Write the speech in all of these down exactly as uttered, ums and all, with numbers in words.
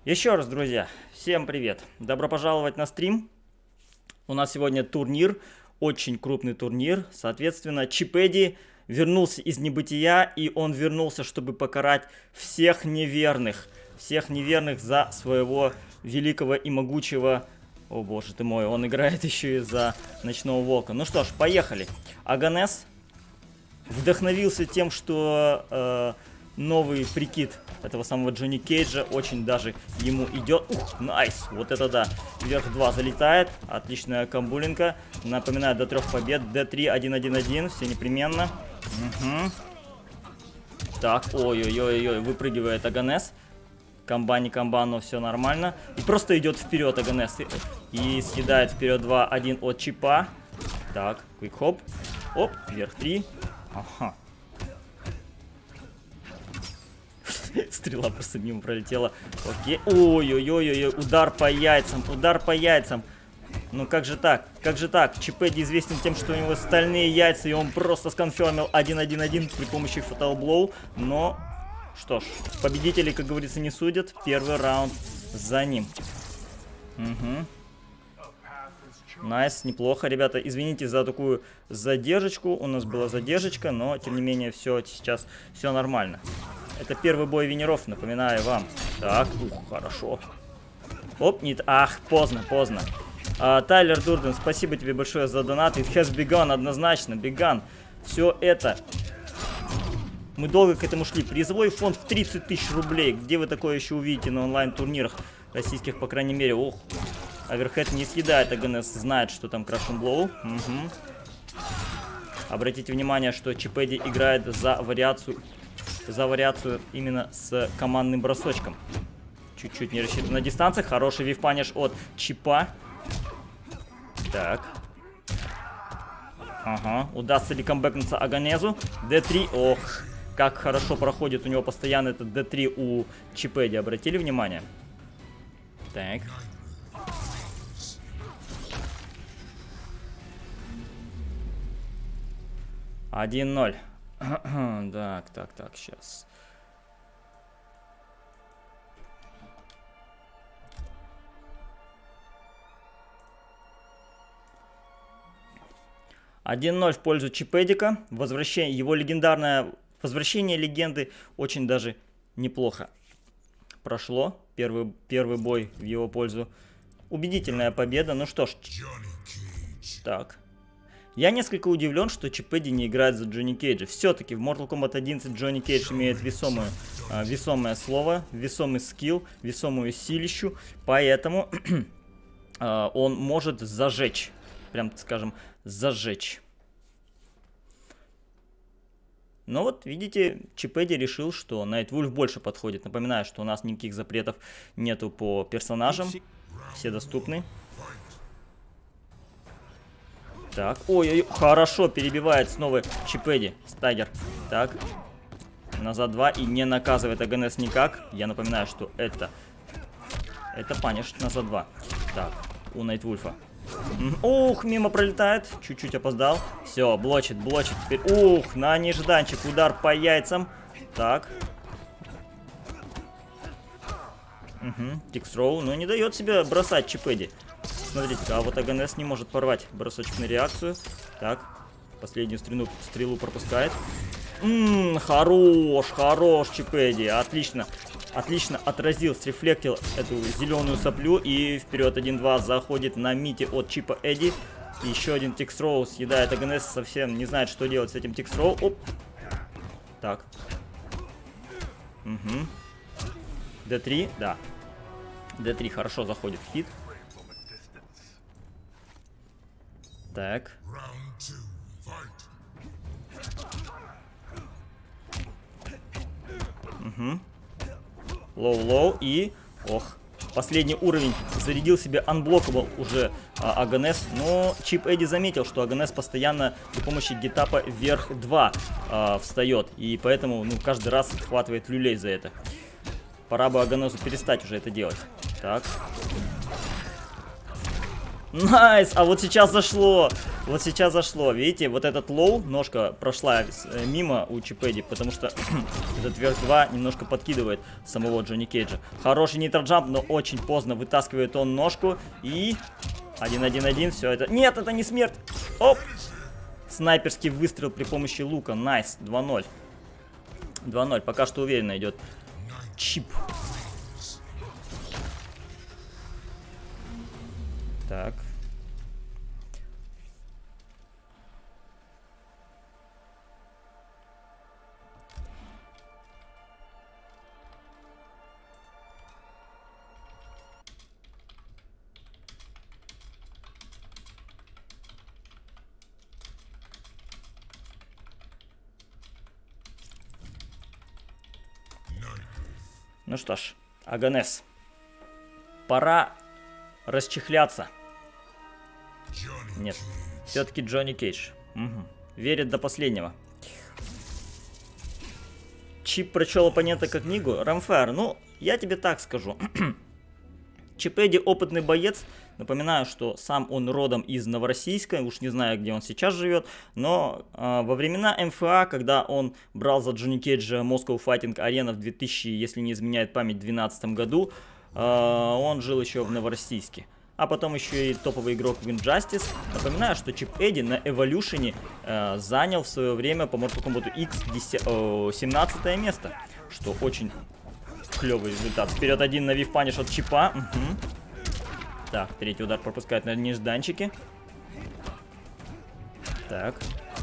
Еще раз, друзья, всем привет! Добро пожаловать на стрим. У нас сегодня турнир, очень крупный турнир. Соответственно, Чипэдди вернулся из небытия, и он вернулся, чтобы покарать всех неверных. Всех неверных за своего великого и могучего... О боже ты мой, он играет еще и за Ночного Волка. Ну что ж, поехали. Аганес вдохновился тем, что э, новый прикид этого самого Джонни Кейджа очень даже ему идет. Ух, найс, вот это да. Вверх два залетает, отличная камбулинка. Напоминаю, до трех побед, дэ три, один один один, все непременно. Угу. Так, ой-ой-ой-ой, выпрыгивает Аганес. Комба не комба, но все нормально. И просто идет вперед Аганес. И, и съедает вперед два один от Чипа. Так, квик-хоп. Оп, вверх три. Ага. Стрела просто мимо пролетела. Окей. Ой-ой-ой-ой, удар по яйцам, удар по яйцам. Ну как же так? Как же так? Чипэдди известен тем, что у него стальные яйца, и он просто сконфермил один один один при помощи Fatal Blow. Но, что ж, победители, как говорится, не судят. Первый раунд за ним. Угу. Найс, неплохо, ребята. Извините за такую задержечку. У нас была задержечка, но, тем не менее, все сейчас все нормально. Это первый бой винеров, напоминаю вам. Так, ух, хорошо. Оп, нет, ах, поздно, поздно. А, Тайлер Дурден, спасибо тебе большое за донат. It has begun, однозначно, begun. Все это. Мы долго к этому шли. Призовой фонд в тридцать тысяч рублей. Где вы такое еще увидите на онлайн-турнирах российских, по крайней мере? Ох, Оверхед не съедает, Аганес знает, что там Крашен Блоу. Угу. Обратите внимание, что Чипэдди играет за вариацию... За вариацию именно с командным бросочком. Чуть-чуть не рассчитан на дистанциях. Хороший вивпаниш от Чипа. Так. Ага. Удастся ли камбэкнуться Аганезу? дэ три. Ох, как хорошо проходит у него постоянно этот дэ три у Чипэдди. Обратили внимание? Так. один ноль. Так, так, так, сейчас. один ноль в пользу Чипэддика. Возвращение, его легендарное возвращение легенды очень даже неплохо прошло. Первый, первый бой в его пользу. Убедительная победа. Ну что ж. Так. Я несколько удивлен, что Чипэдди не играет за Джонни Кейджа. Все-таки в Mortal Kombat одиннадцать Джонни Кейдж имеет весомую, а, весомое слово, весомый скилл, весомую силищу. Поэтому а, он может зажечь. Прям, скажем, зажечь. Но вот, видите, Чипэдди решил, что Найтвульф больше подходит. Напоминаю, что у нас никаких запретов нету по персонажам. Все доступны. Так, ой-ой-ой, хорошо перебивает снова Чипэдди, Стагер. Так, назад два и не наказывает Аганес никак. Я напоминаю, что это, это паниш назад два. Так, у Найтвульфа. Ух, мимо пролетает, чуть-чуть опоздал. Все, блочит, блочит теперь. Ух, на нежданчик, удар по яйцам. Так. Угу, тикстроу, но не дает себя бросать Чипэдди. Смотрите-ка, а вот Аганес не может порвать бросочек на реакцию. Так, последнюю стрелу, стрелу пропускает. Ммм, хорош, хорош Чипэдди, отлично. Отлично отразил, срефлектил эту зеленую соплю. И вперед один два заходит на мите от Чипа Эдди. Еще один тикстроу съедает Аганес, совсем не знает, что делать с этим тикстроу. Оп. Так. Угу. дэ три, да. дэ три хорошо заходит в хит. Так. Угу. Лоу-лоу и... Ох. Последний уровень. Зарядил себе Unblockable уже а, Аганес. Но Чипэдди заметил, что Аганес постоянно при помощи гитапа вверх два а, встает. И поэтому ну, каждый раз отхватывает люлей за это. Пора бы Аганесу перестать уже это делать. Так. Найс! А вот сейчас зашло. Вот сейчас зашло, видите, вот этот лоу, ножка прошла мимо у Чипеди, потому что этот вверх два немножко подкидывает самого Джонни Кейджа. Хороший нитроджамп, но очень поздно вытаскивает он ножку. И один-один-один, все это... Нет, это не смерть! Оп! Снайперский выстрел при помощи лука, найс, два ноль. два ноль, пока что уверенно идет Чип. Так. Ну что ж, Аганес, пора расчехляться. Нет, все-таки Джонни Кейдж. Угу. Верит до последнего. Чип прочел оппонента как книгу. Рамфайр, ну, я тебе так скажу. Чипеди опытный боец. Напоминаю, что сам он родом из Новороссийска. Уж не знаю, где он сейчас живет. Но э, во времена эм эф а, когда он брал за Джонни Кейджа Moscow Fighting Arena в две тысячи, если не изменяет память, две тысячи двенадцатом году, э, он жил еще в Новороссийске. А потом еще и топовый игрок в Injustice. Напоминаю, что Чип Эдди на Evolution э, занял в свое время по Mortal Kombat X семнадцатое место. Что очень клевый результат. Вперед один на Вив Паниш от Чипа. Угу. Так, третий удар пропускает на нежданчике. Так.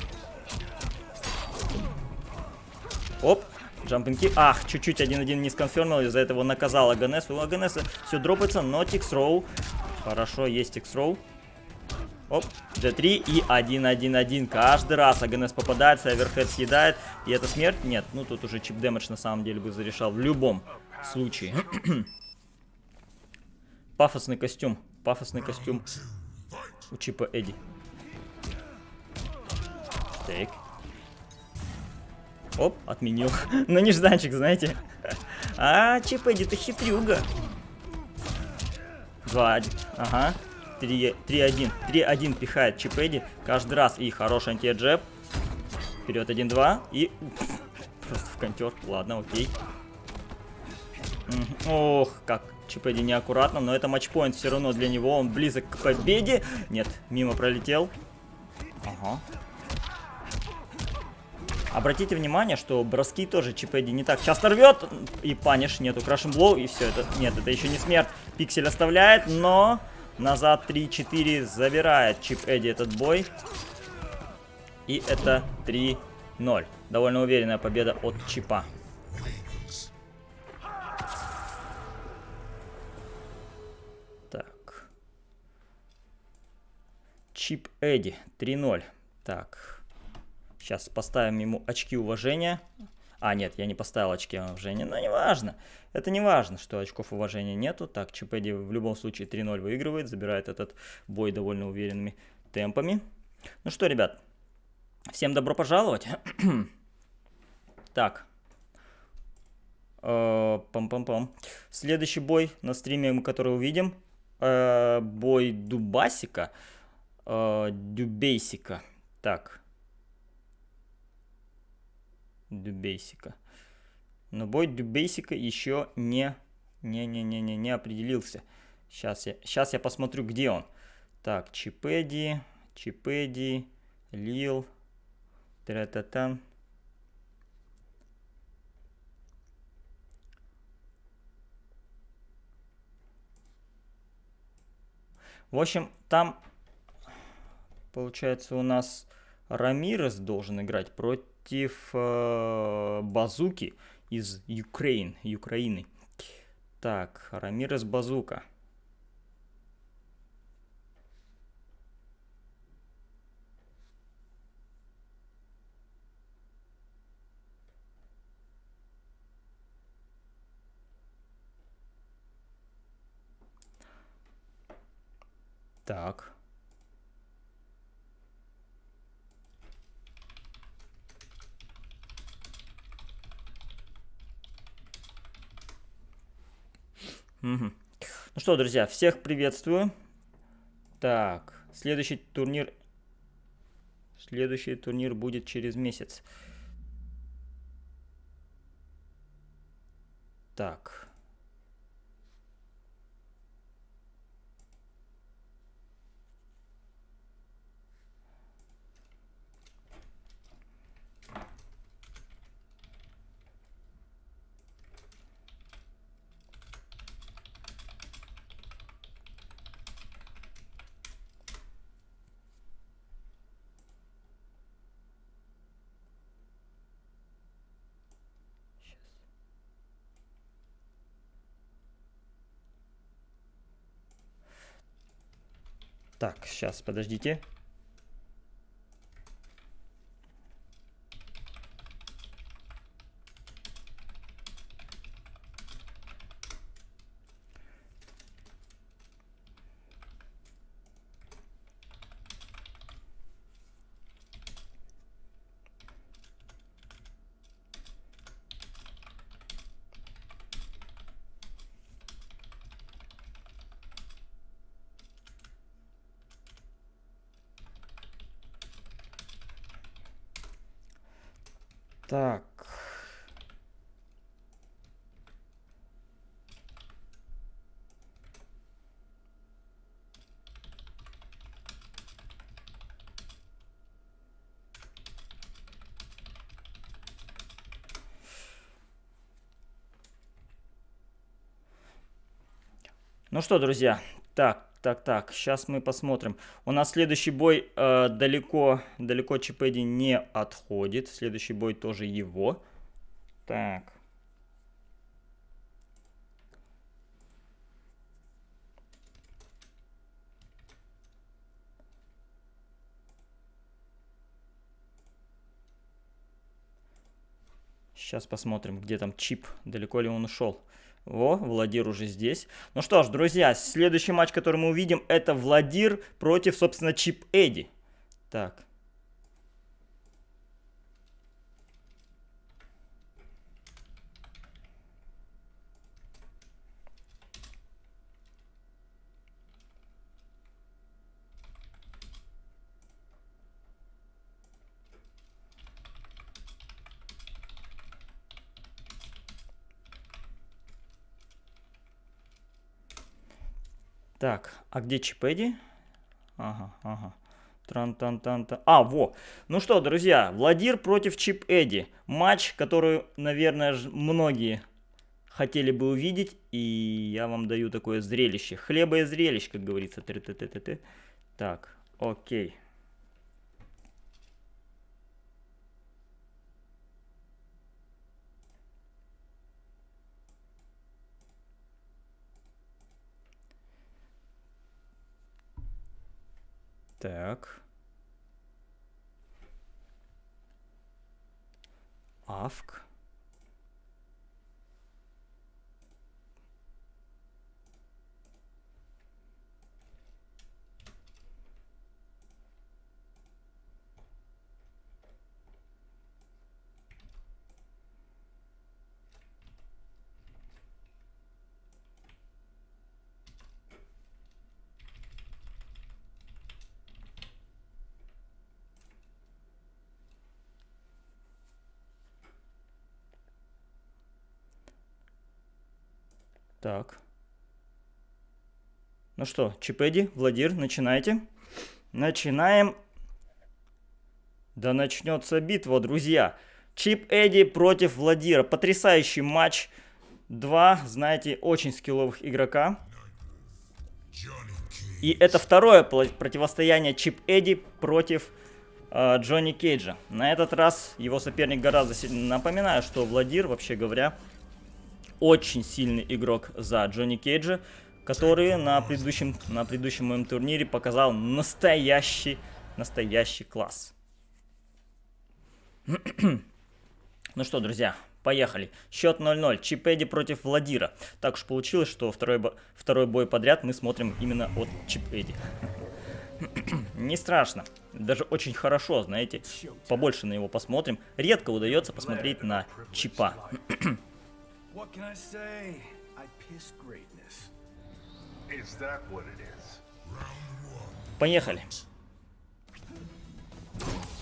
Оп. Джампинг. Ах, чуть-чуть один-один не сконфермил. Из-за этого наказал Аганес. У Аганеса все дропается, но Тикс-Роу. Хорошо, есть Тикс-Роу. Оп, джи три и один-один-один. Каждый раз Аганес попадается, оверхед съедает. И это смерть? Нет, ну тут уже чип дэмэдж на самом деле бы зарешал в любом случае. Пафосный костюм. Пафосный костюм у Чипа Эдди. Так. Оп, отменил. На нежданчик, знаете. А, Чип Эдди, ты хитрюга. два один. Ага. три один. три один пихает Чип Эдди каждый раз. И хороший антиэджеб. Вперед один-два. И просто в контер. Ладно, окей. Ох, как Чип Эдди неаккуратно. Но это матчпоинт все равно для него. Он близок к победе. Нет, мимо пролетел. Ага. Обратите внимание, что броски тоже Чип Эдди не так часто рвет. И паниш, нету крашенблоу, и все это. Нет, это еще не смерть. Пиксель оставляет, но назад три-четыре забирает Чип Эдди этот бой. И это три ноль. Довольно уверенная победа от Чипа. Так. Чип Эдди три ноль. Так. Сейчас поставим ему очки уважения. А, нет, я не поставил очки уважения. Но не важно. Это не важно, что очков уважения нету. Так, Чип Эдди в любом случае три ноль выигрывает. Забирает этот бой довольно уверенными темпами. Ну что, ребят. Всем добро пожаловать. Так. Пам-пам-пам. Следующий бой на стриме, который увидим. Бой Дубасика. Дюбейсика. Так. Дюбейсика. Но бой Дюбейсика еще не, не, не, не, не, не определился. Сейчас я, сейчас я посмотрю, где он. Так, Чип Эдди, Чип Эдди, Лил, Тра-та-тан. В общем, там, получается, у нас Рамирес должен играть против э, Базуки из Украины. Украины. Так, Рамирес Базука. Так. Угу. Ну что, друзья, всех приветствую. Так, следующий турнир Следующий турнир будет через месяц. Так. Так, сейчас, подождите. Так. Ну что, друзья, так, так, так, сейчас мы посмотрим. У нас следующий бой э, далеко, далеко Чипеди не отходит. Следующий бой тоже его. Так. Сейчас посмотрим, где там Чип, далеко ли он ушел. О, Владир уже здесь. Ну что ж, друзья, следующий матч, который мы увидим, это Владир против, собственно, Чип Эдди. Так. Так, а где Чипеди? Ага, ага. Тран-тан-тан-тан. А, во. Ну что, друзья, Владир против Чип Эдди. Матч, который, наверное, многие хотели бы увидеть. И я вам даю такое зрелище. Хлеба и зрелищ, как говорится. Т-т-т-т-т. Так, окей. Так. Авк. Так. Ну что, Чипеди, Владир, начинайте. Начинаем. Да начнется битва, друзья. Чип Эдди против Владира. Потрясающий матч. Два, знаете, очень скилловых игрока. И это второе противостояние Чип Эдди против э, Джонни Кейджа. На этот раз его соперник гораздо сильнее. Напоминаю, что Владир, вообще говоря, очень сильный игрок за Джонни Кейджа, который на предыдущем, на предыдущем моем турнире показал настоящий, настоящий класс. Ну что, друзья, поехали. Счет ноль ноль. Чип Эдди против Владира. Так уж получилось, что второй, второй бой подряд мы смотрим именно от Чип Эдди. Не страшно. Даже очень хорошо, знаете. Побольше на него посмотрим. Редко удается посмотреть на Чипа. Поехали.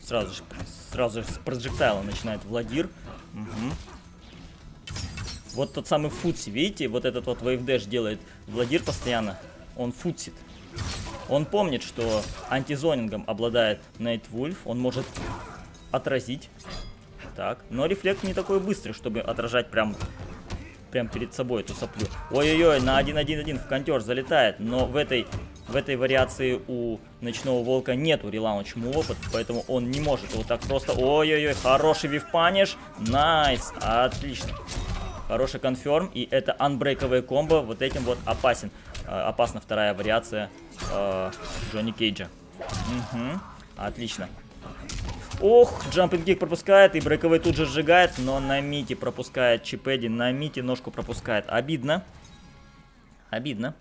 Сразу же, сразу же с проджектайла начинает Владир. Угу. Вот тот самый футси, видите? Вот этот вот вейвдэш делает Владир постоянно. Он футсит. Он помнит, что антизонингом обладает Найтвульф. Он может отразить. Так, но рефлект не такой быстрый, чтобы отражать прям, прям перед собой эту соплю. Ой-ой-ой, на один один один в контер залетает. Но в этой, в этой вариации у Ночного Волка нету релаунч мува, поэтому он не может его так просто... Ой-ой-ой, хороший вивпаниш. Найс, отлично. Хороший конферм, и это анбрейковое комбо. Вот этим вот опасен. Опасна вторая вариация э, Джонни Кейджа. Угу. Отлично. Ох, джампинг кик пропускает, и брейковый тут же сжигает, но на мите пропускает Чипеди, на мите ножку пропускает. Обидно. Обидно.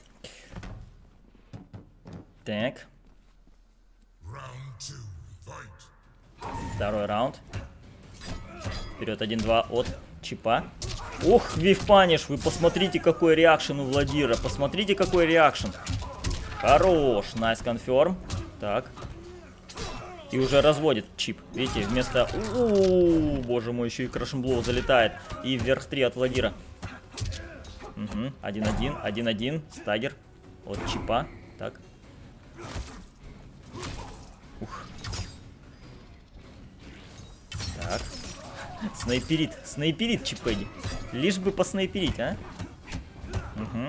Так. Второй раунд. Вперед один-два от Чипа. Ох, вивпаниш, вы посмотрите, какой реакшн у Владира. Посмотрите, какой реакшн. Хорош, найс конферм. Так. И уже разводит Чип. Видите, вместо... У-у-у, боже мой, еще и крашенблоу залетает. И вверх три от Владира. Угу, один-один, один-один. Стагер от Чипа. Так. Ух. Так. Снайперит, снайперит Чипеди. Лишь бы поснайперить, а? Угу.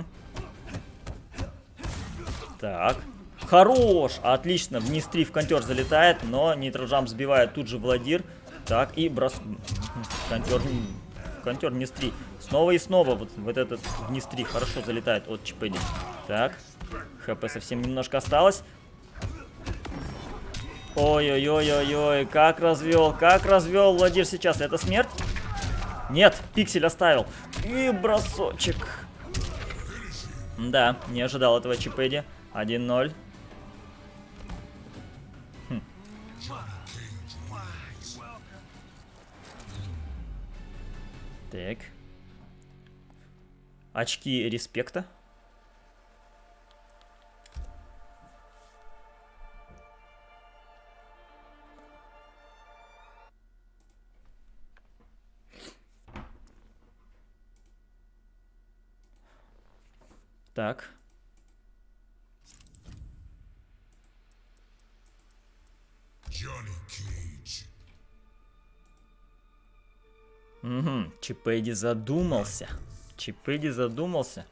Так. Хорош! Отлично. Вниз три в контер залетает, но нейтрожам сбивает тут же Владир. Так, и брос... Контер... Контер вниз три. Снова и снова вот, вот этот вниз три хорошо залетает от Чипеди. Так. ХП совсем немножко осталось. Ой-ой-ой-ой-ой, как развел, как развел Владир сейчас. Это смерть? Нет, пиксель оставил. И бросочек. Да, не ожидал этого Чипеди. один-ноль. Хм. Так. Очки респекта. Так. Угу. Чипеди задумался. Чипеди задумался.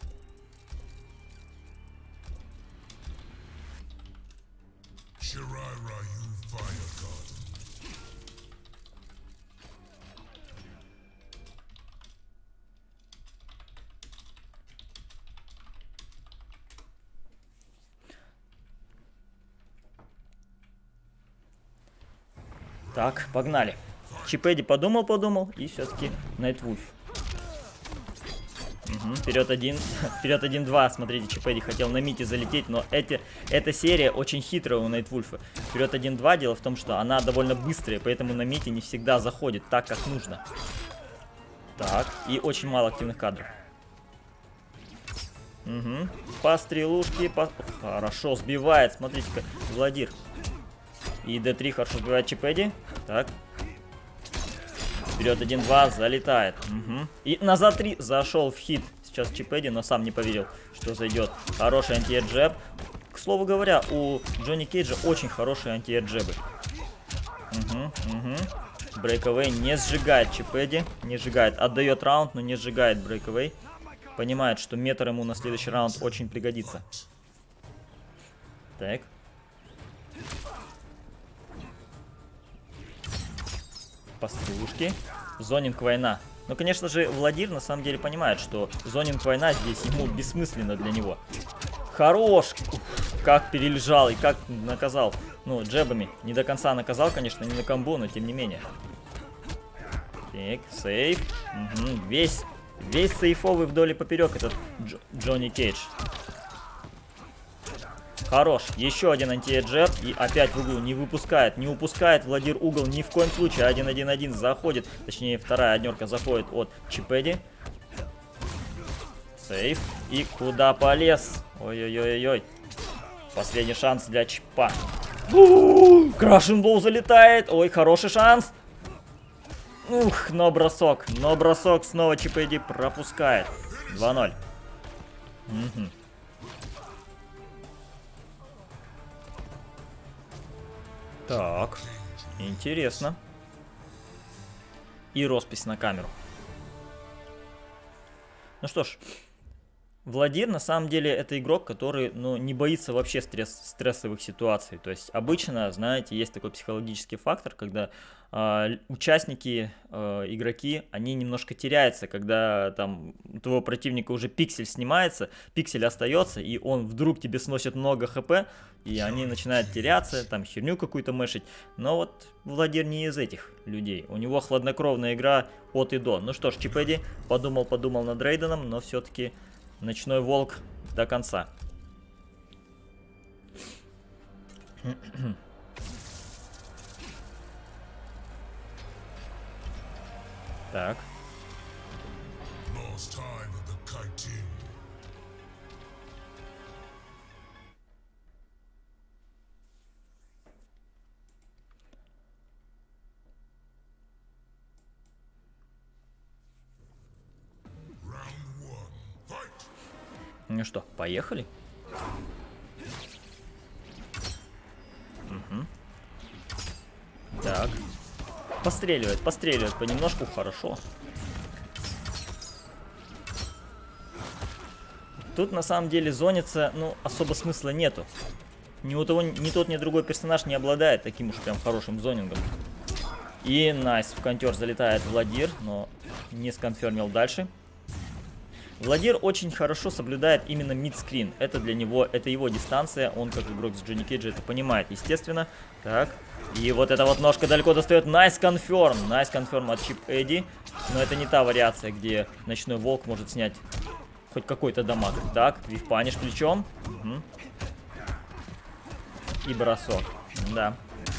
Так, погнали. Чипеди подумал-подумал и все-таки Найтвульф. Угу, вперед один, вперед один-два. Смотрите, Чипеди хотел на мите залететь, но эти, эта серия очень хитрая у Найтвульфа. Вперед один-два. Дело в том, что она довольно быстрая, поэтому на мите не всегда заходит так, как нужно. Так, и очень мало активных кадров. Угу. По стрелушке, по... Хорошо сбивает, смотрите-ка, Владир. И дэ три хорошо сбивает Чипеди. Так. Вперед один-два, залетает. Угу. И назад три зашел в хит. Сейчас Чипеди, но сам не поверил, что зайдет. Хороший анти-эджеб. К слову говоря, у Джонни Кейджа очень хорошие анти-эджебы. Угу, угу. Брейковей не сжигает Чипеди. Не сжигает. Отдает раунд, но не сжигает брейковей. Понимает, что метр ему на следующий раунд очень пригодится. Так. Пострушки. Зонинг война. Но, конечно же, Владир на самом деле понимает, что зонинг война здесь ему бессмысленно для него. Хорош! Ух, как перележал и как наказал. Ну, джебами. Не до конца наказал, конечно, не на комбо, но тем не менее. Так, сейф. Угу. Весь, весь сейфовый вдоль и поперек этот Дж Джонни Кейдж. Хорош. Еще один антиэджеб. И опять в угол не выпускает. Не упускает Владир угол ни в коем случае. один-один-один заходит. Точнее, вторая однерка заходит от Чипеди. Сейф. И куда полез? Ой-ой-ой-ой. Последний шанс для Чипа. Крашенбол залетает. Ой, хороший шанс. Ух, но бросок. Но бросок снова ЧПэди пропускает. два ноль. Угу. Так, интересно. И роспись на камеру. Ну что ж, Владир на самом деле это игрок, который, ну, не боится вообще стресс, стрессовых ситуаций. То есть обычно, знаете, есть такой психологический фактор, когда э, участники, э, игроки, они немножко теряются, когда там у твоего противника уже пиксель снимается, пиксель остается, и он вдруг тебе сносит много хп, и они начинают теряться, там херню какую-то мэшить. Но вот Владир не из этих людей. У него хладнокровная игра от и до. Ну что ж, ЧПэди подумал-подумал над Рейденом, но все-таки... Ночной волк до конца. Так. Ну что, поехали? Угу. Так. Постреливает, постреливает понемножку, хорошо. Тут на самом деле зониться, ну, особо смысла нету. Ни у того, ни тот, ни другой персонаж не обладает таким уж прям хорошим зонингом. И найс, в контер залетает Владир, но не сконфермил дальше. Владир очень хорошо соблюдает именно мидскрин. Это для него, это его дистанция. Он, как игрок с Джонни Кейджа, это понимает, естественно. Так. И вот эта вот ножка далеко достает. Найс конферм. Найс конферм от ЧПэди. Но это не та вариация, где Ночной Волк может снять хоть какой-то дамаг. Так, вивпанишь плечом. Угу. И бросок. Да.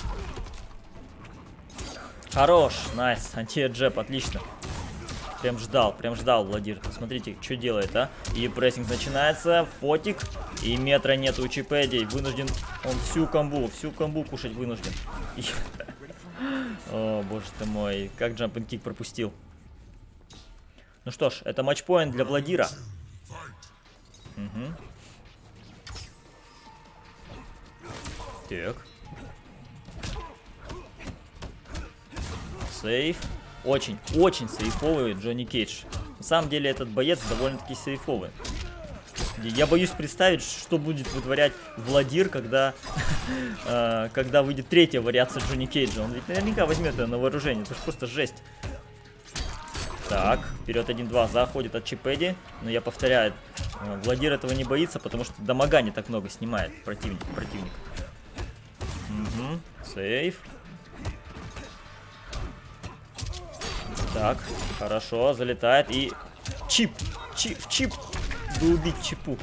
Хорош. Найс. Анти-джеб. Отлично. Прям ждал, прям ждал Владир. Смотрите, что делает, а? И прессинг начинается. Фотик. И метра нет у ЧПэди. Вынужден он всю комбу, всю комбу кушать вынужден. И... О, боже ты мой. Как джампинг кик пропустил. Ну что ж, это матчпоинт для Владира. Угу. Так. Сейф. Очень, очень сейфовый Джонни Кейдж. На самом деле этот боец довольно-таки сейфовый. Я боюсь представить, что будет вытворять Владир, когда, э, когда выйдет третья вариация Джонни Кейджа. Он ведь наверняка возьмет это на вооружение. Это же просто жесть. Так, вперед один-два заходит от ЧПэди. Но я повторяю, э, Владир этого не боится, потому что дамага не так много снимает противник. противник. Угу, сейф. Так, хорошо, залетает и чип, чип, чип, да убить чипу.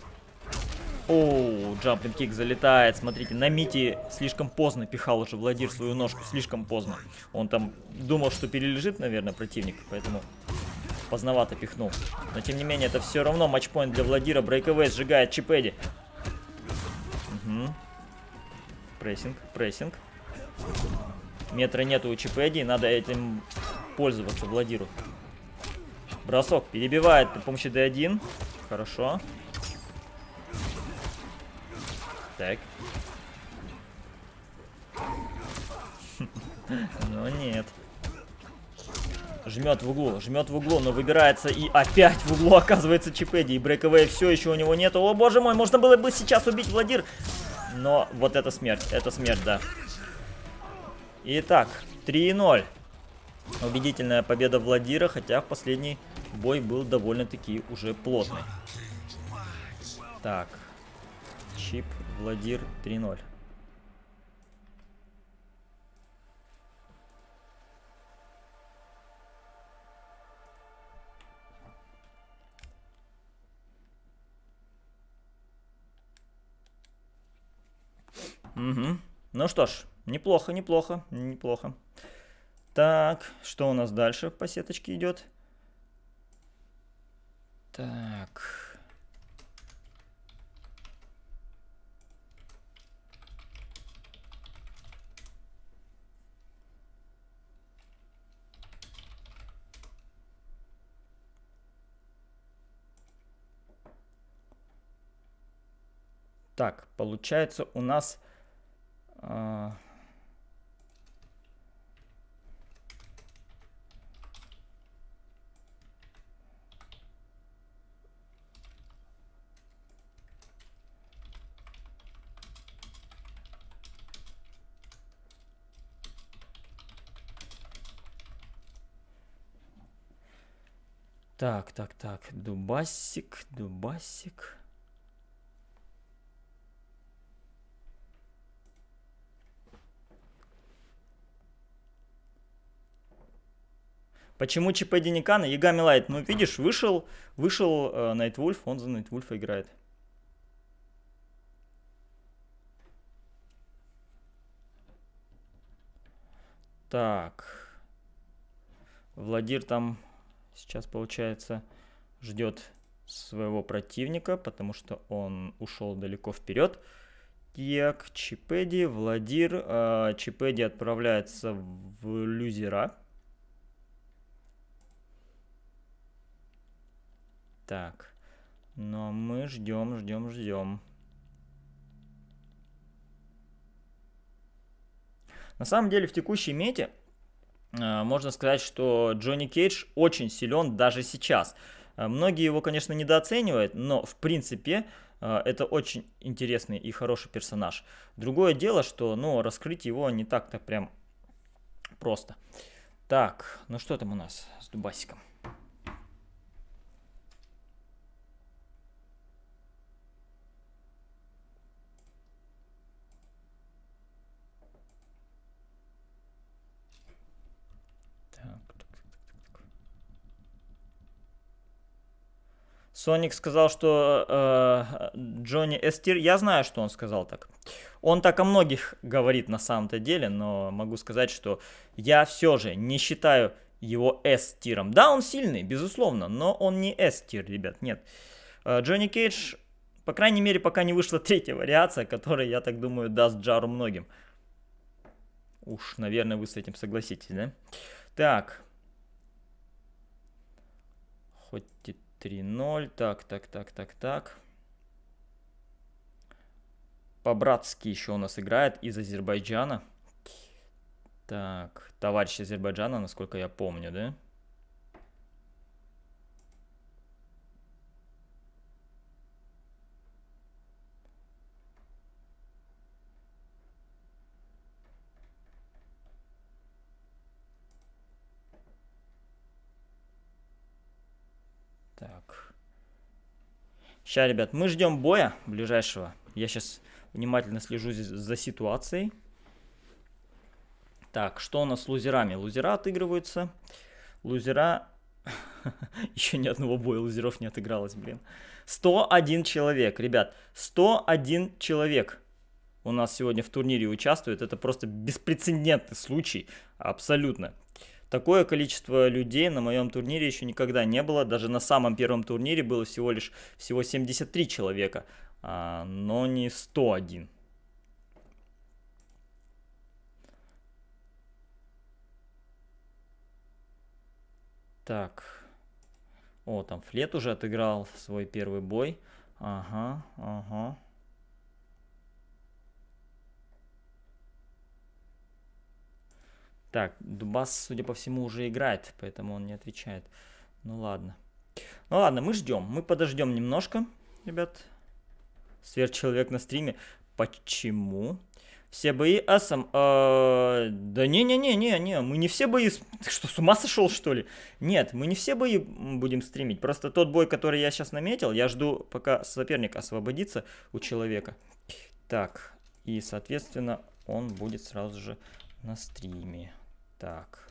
Оу, джампинг кик залетает, смотрите, на мите слишком поздно пихал уже Владир свою ножку, слишком поздно. Он там думал, что перележит, наверное, противник, поэтому поздновато пихнул. Но тем не менее, это все равно матчпоинт для Владира, брейковей сжигает ЧПэди. Угу. Прессинг, прессинг. Метра нету у ЧПэди, надо этим... пользоваться Владиру. Бросок перебивает при помощи дэ один. Хорошо. Так. Но нет. Жмет в углу, жмет в углу, но выбирается и опять в углу оказывается ЧПэди. И брейковая все еще у него нету. О боже мой, можно было бы сейчас убить Владир. Но вот это смерть, это смерть, да. Итак, три ноль. Убедительная победа Владира, хотя в последний бой был довольно-таки уже плотный. Так. Чип, Владир, три ноль. Угу. Ну что ж, неплохо, неплохо, неплохо. Так, что у нас дальше по сеточке идет? Так. Так, получается у нас... Э, Так, так, так, Дубасик, Дубасик. Почему ЧП Деникана? Ягами Лайт, ну видишь, вышел, вышел э, Найтвульф, он за Найтвульфа играет. Так, Владир там сейчас, получается, ждет своего противника, потому что он ушел далеко вперед. Так, Чипеди, Владир. Э, Чипеди отправляется в Люзера. Так, но мы ждем, ждем, ждем. На самом деле в текущей мете э, можно сказать, что Джонни Кейдж очень силен даже сейчас. Э, многие его, конечно, недооценивают, но в принципе э, это очень интересный и хороший персонаж. Другое дело, что ну, раскрыть его не так-то прям просто. Так, ну что там у нас с Дубасиком? Соник сказал, что э, Джонни Эстир... Я знаю, что он сказал так. Он так о многих говорит на самом-то деле, но могу сказать, что я все же не считаю его С-тиром. Да, он сильный, безусловно, но он не С-тир, ребят, нет. Э, Джонни Кейдж, по крайней мере, пока не вышла третья вариация, которая, я так думаю, даст жару многим. Уж, наверное, вы с этим согласитесь, да? Так. Хоть и три ноль. Так, так, так, так, так. По-братски еще у нас играет из Азербайджана. Так, товарищ Азербайджана, насколько я помню, да? Так. Сейчас, ребят, мы ждем боя ближайшего. Я сейчас внимательно слежу за ситуацией. Так, что у нас с лузерами? Лузера отыгрываются. Лузера... Еще ни одного боя лузеров не отыгралось, блин. сто один человек, ребят. сто один человек у нас сегодня в турнире участвует. Это просто беспрецедентный случай. Абсолютно. Такое количество людей на моем турнире еще никогда не было. Даже на самом первом турнире было всего лишь всего семьдесят три человека, а, но не сто один. Так. О, там Флет уже отыграл свой первый бой. Ага, ага. Так, Дубас, судя по всему, уже играет, поэтому он не отвечает. Ну ладно. Ну ладно, мы ждем. Мы подождем немножко, ребят. Сверхчеловек на стриме. Почему? Все бои асом. Э, да не-не-не-не-не. Мы не все бои... Ты что, с ума сошел, что ли? Нет, мы не все бои будем стримить. Просто тот бой, который я сейчас наметил, я жду, пока соперник освободится у человека. Так, и, соответственно, он будет сразу же на стриме. Так.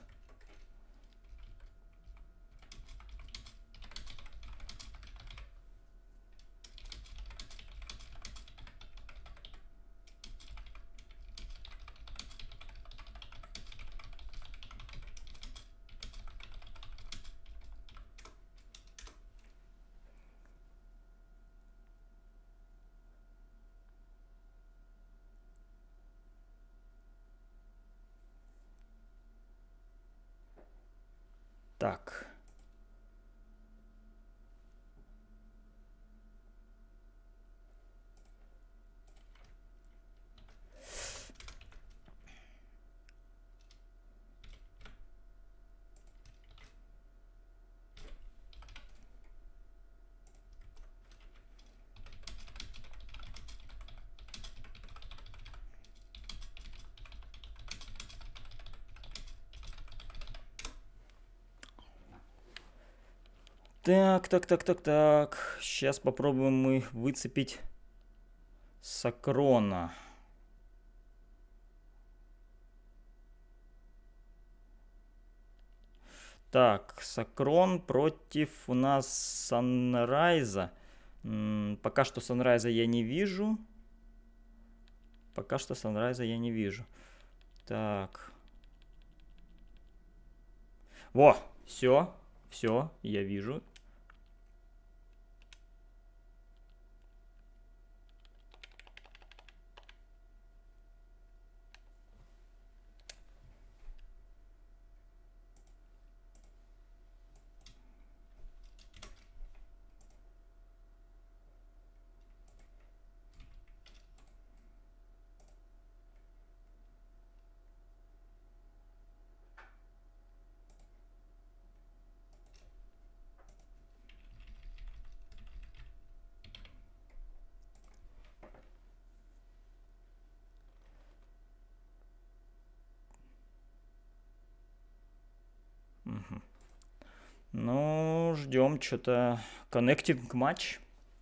Так. Так, так, так, так, так. Сейчас попробуем мы выцепить Сакрона. Так, Сакрон против у нас Санрайза. М-м, пока что Санрайза я не вижу. Пока что Санрайза я не вижу. Так. Во, все, все, я вижу. Угу. Ну, ждем что-то. Connecting матч.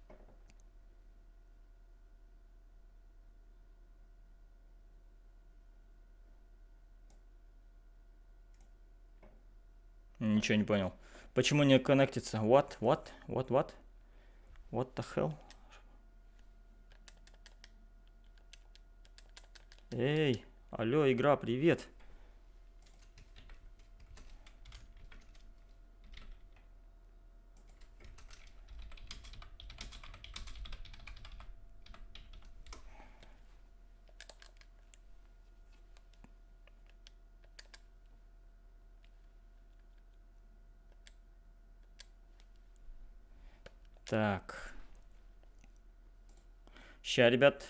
Ничего не понял. Почему не коннектится? What? What? What? What? What the hell? Эй, алло, игра, привет. Так. Ща, ребят.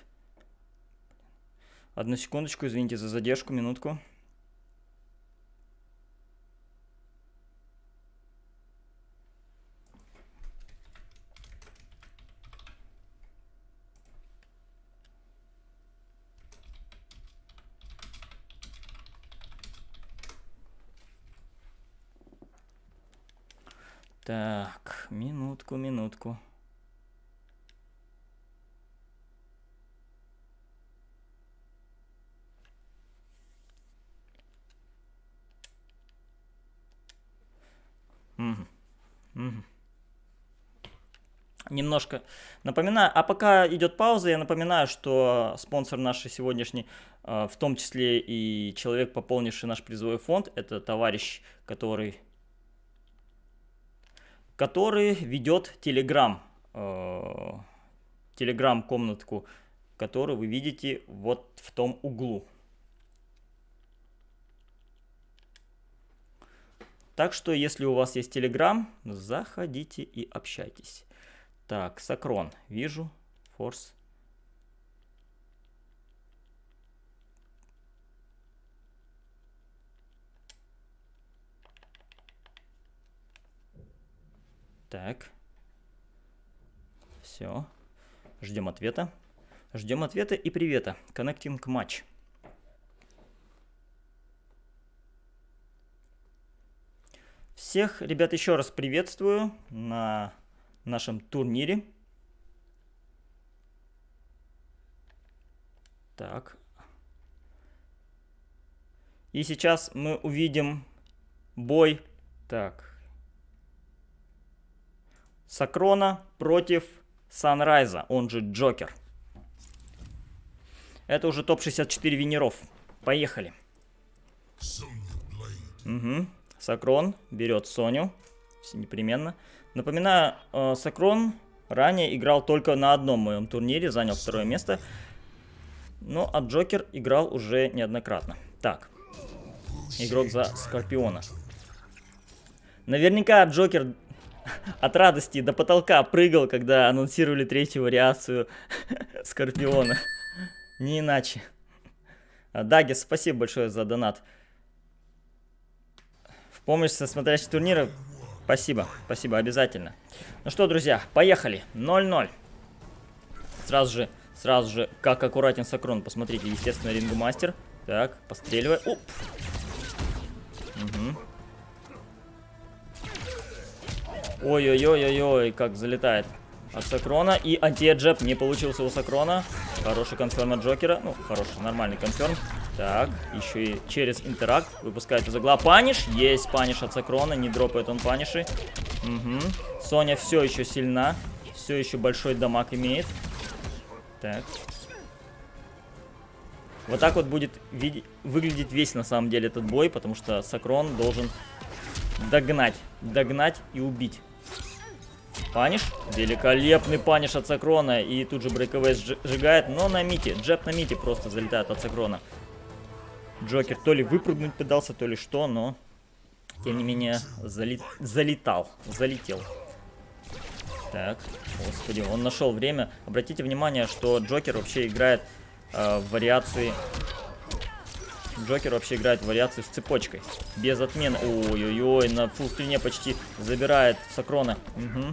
Одну секундочку, извините за задержку, минутку. Так, минутку, минутку. Угу. Угу. Немножко напоминаю, а пока идет пауза, я напоминаю, что спонсор нашей сегодняшней, в том числе и человек, пополнивший наш призовой фонд, это товарищ, который, который ведет Telegram, Telegram-комнатку, которую вы видите вот в том углу. Так что, если у вас есть Telegram, заходите и общайтесь. Так, Сакрон, вижу, Форс. Так. Все. Ждем ответа. Ждем ответа и привета. Connecting матч. Всех, ребят, еще раз приветствую на нашем турнире. Так. И сейчас мы увидим бой. Так. Сакрона против Санрайза, он же Джокер. Это уже топ шестьдесят четыре винеров. Поехали. Угу. Сакрон берет Соню. Непременно. Напоминаю, э, Сакрон ранее играл только на одном моем турнире, занял второе место. Ну, а Джокер играл уже неоднократно. Так. Игрок за Скорпиона. Наверняка Джокер от радости до потолка прыгал, когда анонсировали третью вариацию Скорпиона. Не иначе. Дагис, спасибо большое за донат. В помощь со смотрящей турнира. Спасибо, спасибо, обязательно. Ну что, друзья, поехали. ноль ноль. Сразу же, сразу же, как аккуратен Сакрон. Посмотрите, естественно, рингмастер. Так, постреливай. Уп. Угу. Ой-ой-ой-ой-ой, как залетает от Сакрона. И антиэджеп не получился у Сакрона. Хороший конферм от Джокера. Ну, хороший, нормальный конферм. Так, еще и через интеракт выпускает из угла паниш. Есть паниш от Сакрона, не дропает он паниши. Угу. Соня все еще сильна. Все еще большой дамаг имеет. Так. Вот так вот будет выглядеть весь на самом деле этот бой, потому что Сакрон должен догнать, догнать и убить. Паниш. Великолепный паниш от Сакрона. И тут же брейковей сжигает, но на мите. Джеб на мите просто залетает от Сакрона. Джокер то ли выпрыгнуть пытался, то ли что, но тем не менее зали... залетал, залетел. Так, господи, он нашел время. Обратите внимание, что Джокер вообще играет э, в вариации... Джокер вообще играет в вариацию с цепочкой. Без отмены. Ой-ой-ой, на фулл-скрине почти забирает Сакрона. Угу.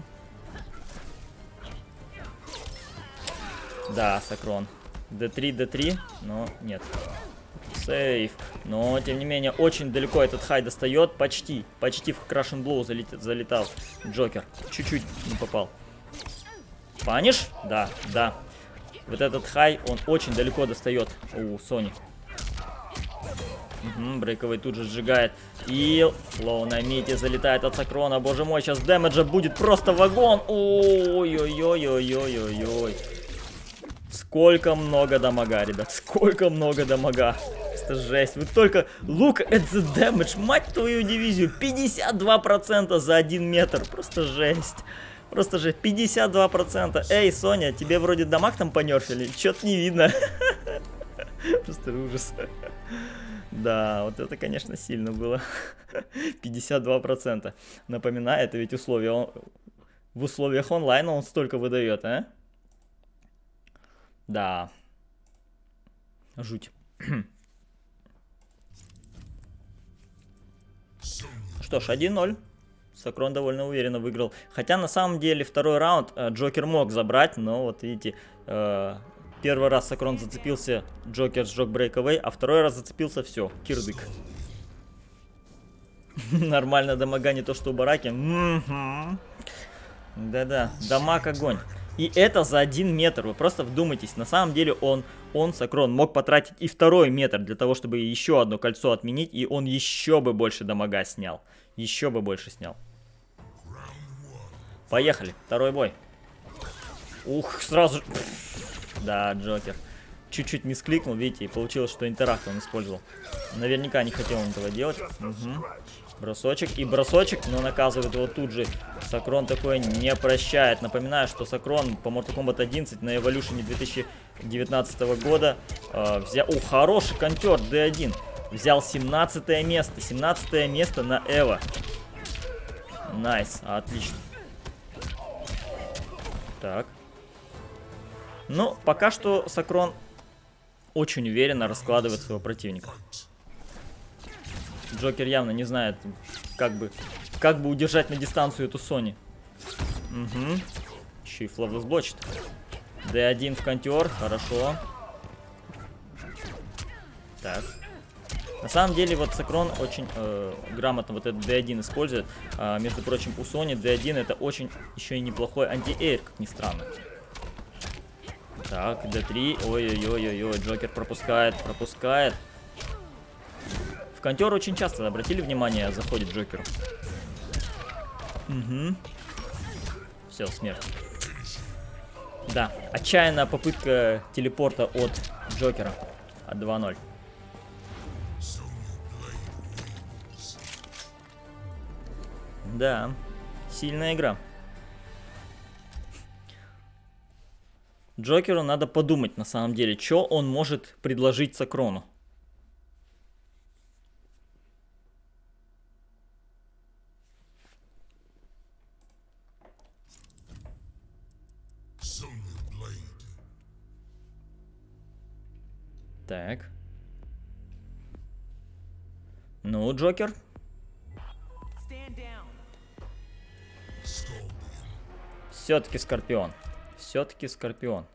Да, Сакрон. дэ три, дэ три, но нет. Сейф. Но, тем не менее, очень далеко этот хай достает. Почти. Почти в Крашен Блоу залетит, залетал Джокер. Чуть-чуть не попал. Паниш? Да, да. Вот этот хай, он очень далеко достает у Сони. Угу, брейковый тут же сжигает. И лоу на мите залетает от Сакрона. Боже мой, сейчас дэмэджа будет просто вагон. Ой-ой-ой-ой-ой-ой-ой. Сколько много дамага, ребят. Сколько много дамага. Это жесть. Вы только look at the damage. Мать твою дивизию. пятьдесят два процента за один метр. Просто жесть. Просто же пятьдесят два процента. Эй, Соня, тебе вроде дамаг там понерфили? Чё-то не видно. Просто ужас. Да, вот это, конечно, сильно было. пятьдесят два процента. Напоминаю, это ведь условия. Он... В условиях онлайна он столько выдает, а? Да. Жуть. Что ж, один ноль. Сакрон довольно уверенно выиграл. Хотя, на самом деле, второй раунд э, Джокер мог забрать, но вот видите... Э, Первый раз Сакрон зацепился, Джокер сжег брейковей, а второй раз зацепился, все, кирдык. Нормально дамага, не то что у Бараки. Да-да, дамаг огонь. И это за один метр, вы просто вдумайтесь. На самом деле он, он, Сакрон, мог потратить и второй метр для того, чтобы еще одно кольцо отменить, и он еще бы больше дамага снял. Еще бы больше снял. Поехали, второй бой. Ух, сразу же... Да, Джокер. Чуть-чуть мискликнул, видите, и получилось, что интеракт он использовал. Наверняка не хотел он этого делать. Угу. Бросочек и бросочек, но наказывает его тут же. Сакрон такое не прощает. Напоминаю, что Сакрон по Mortal Kombat одиннадцать на Evolution две тысячи девятнадцатого года э, взял... О, хороший контер, дэ один. Взял семнадцатое место. семнадцатое место на Эво. Найс, отлично. Так. Ну, пока что Сакрон очень уверенно раскладывает своего противника. Джокер явно не знает, как бы, как бы удержать на дистанцию эту Сони. Угу. Еще и флавлес блочит. дэ один в контер, хорошо. Так. На самом деле, вот Сакрон очень э, грамотно вот этот дэ один использует. А, между прочим, у Сони дэ один это очень еще и неплохой анти-эйр, как ни странно. Так, дэ три. Ой-ой-ой-ой-ой. Джокер пропускает, пропускает. В контер очень часто, обратили внимание, заходит Джокеру. Угу. Все, смерть. Да, отчаянная попытка телепорта от Джокера. От два ноль. Да, сильная игра. Джокеру надо подумать, на самом деле, что он может предложить Сакрону. Так. Ну, Джокер. Все-таки Скорпион. Все-таки Скорпион.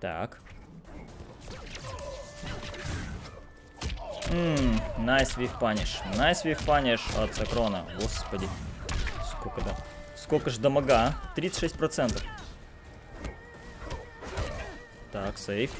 Так. Ммм, nice wave punish. Nice wave punish от Сокрона. Господи. Сколько да? Сколько ж дамага, а? тридцать шесть процентов. Так, сейф.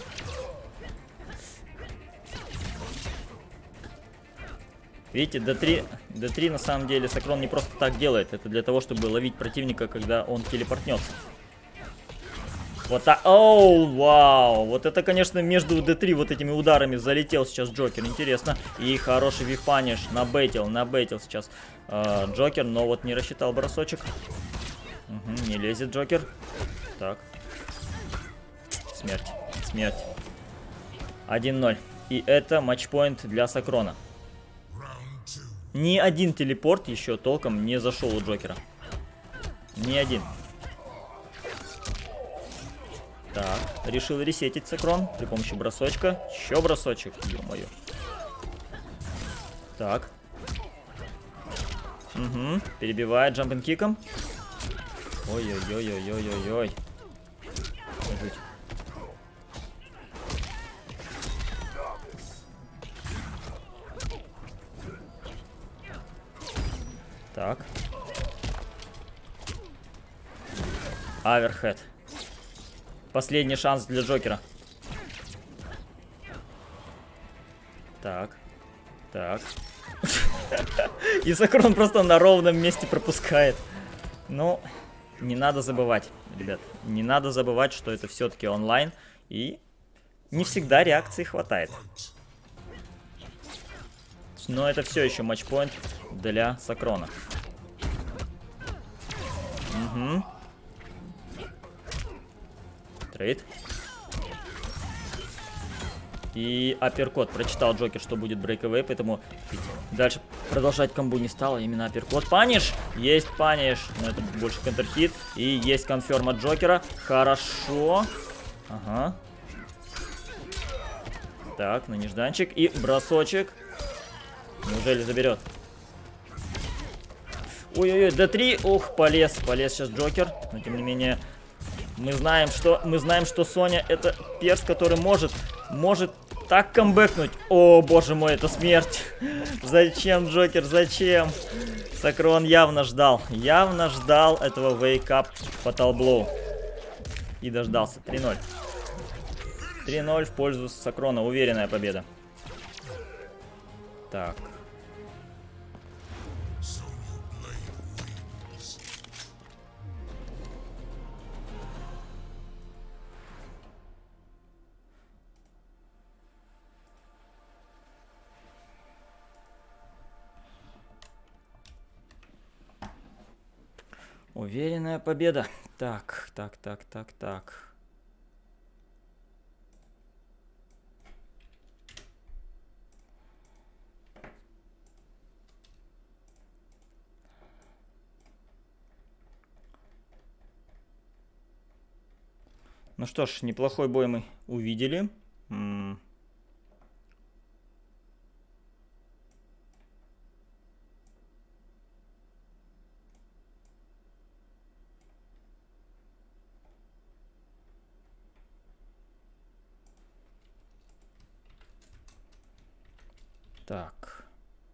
Видите, дэ три, дэ три на самом деле Сокрон не просто так делает. Это для того, чтобы ловить противника, когда он телепортнется. Вот так. Оу, вау. Вот это, конечно, между дэ три вот этими ударами залетел сейчас Джокер. Интересно. И хороший вифаниш. Набейтил, набейтил сейчас э, Джокер. Но вот не рассчитал бросочек. Угу, не лезет Джокер. Так. Смерть. Смерть. один ноль. И это матчпоинт для Сокрона. Ни один телепорт еще толком не зашел у Джокера. Ни один. Так, решил ресетить Сокрон при помощи бросочка. Еще бросочек, ё-моё. Так. Угу, перебивает джампинг-киком. Ой-ой-ой-ой-ой-ой-ой. Так. Аверхед. Последний шанс для Джокера. Так. Так. И Сокрон просто на ровном месте пропускает. Ну, не надо забывать, ребят. Не надо забывать, что это все-таки онлайн. И не всегда реакции хватает. Но это все еще матчпоинт для Сокрона. Угу. Трейд. И апперкот. Прочитал Джокер, что будет брейкавей, поэтому дальше продолжать комбу не стало. Именно апперкот. Паниш! Есть паниш, но это больше контрхит. И есть конферм от Джокера. Хорошо. Ага. Так, на нежданчик. И бросочек. Неужели заберет? Ой-ой-ой, дэ три. Ух, полез. Полез сейчас Джокер. Но тем не менее... Мы знаем, что мы знаем, что Соня это перс, который может, может так камбэкнуть. О, боже мой, это смерть. Зачем, Джокер, зачем? Сокрон явно ждал, явно ждал этого вейкап Fatal Blow. И дождался. три ноль. три ноль в пользу Сокрона. Уверенная победа. Так. Уверенная победа. Так, так, так, так, так. Ну что ж, неплохой бой мы увидели. М-м. Так.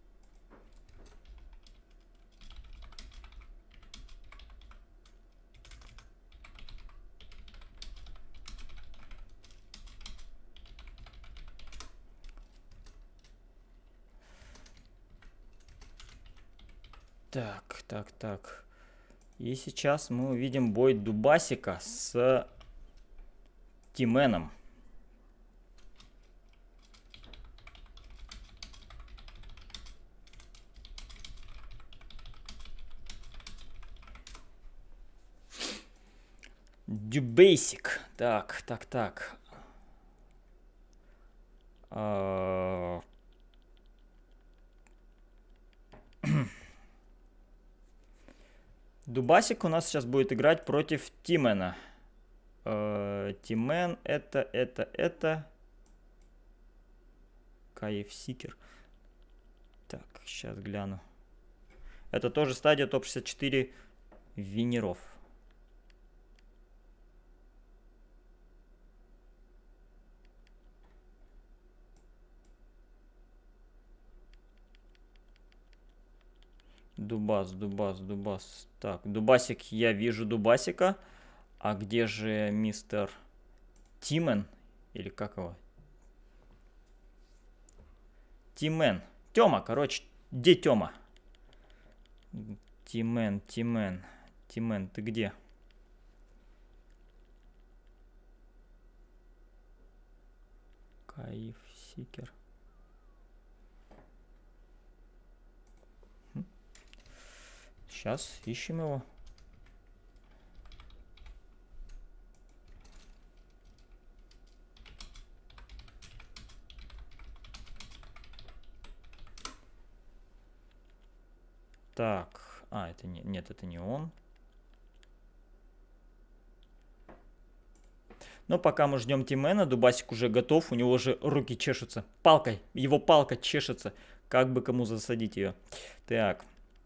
Так, так, так. И сейчас мы увидим бой Дубасика с Тименом. Дубасик. Так, так, так. А... Дубасик у нас сейчас будет играть против Тимена. Э, Тимен это, это, это. Каевсикер. Так, сейчас гляну. Это тоже стадия топ шестьдесят четыре Винеров. Дубас, Дубас, Дубас. Так, Дубасик, я вижу Дубасика. А где же мистер Тимен? Или как его? Тимен. Тёма, короче. Где Тёма? Тимен, Тимен. Тимен, ты где? Кайф Сикер. Сейчас ищем его. Так, а, это не, нет, это не он. Но пока мы ждем Тимена, Дубасик уже готов, у него уже руки чешутся. Палкой, его палка чешется, как бы кому засадить ее. Так.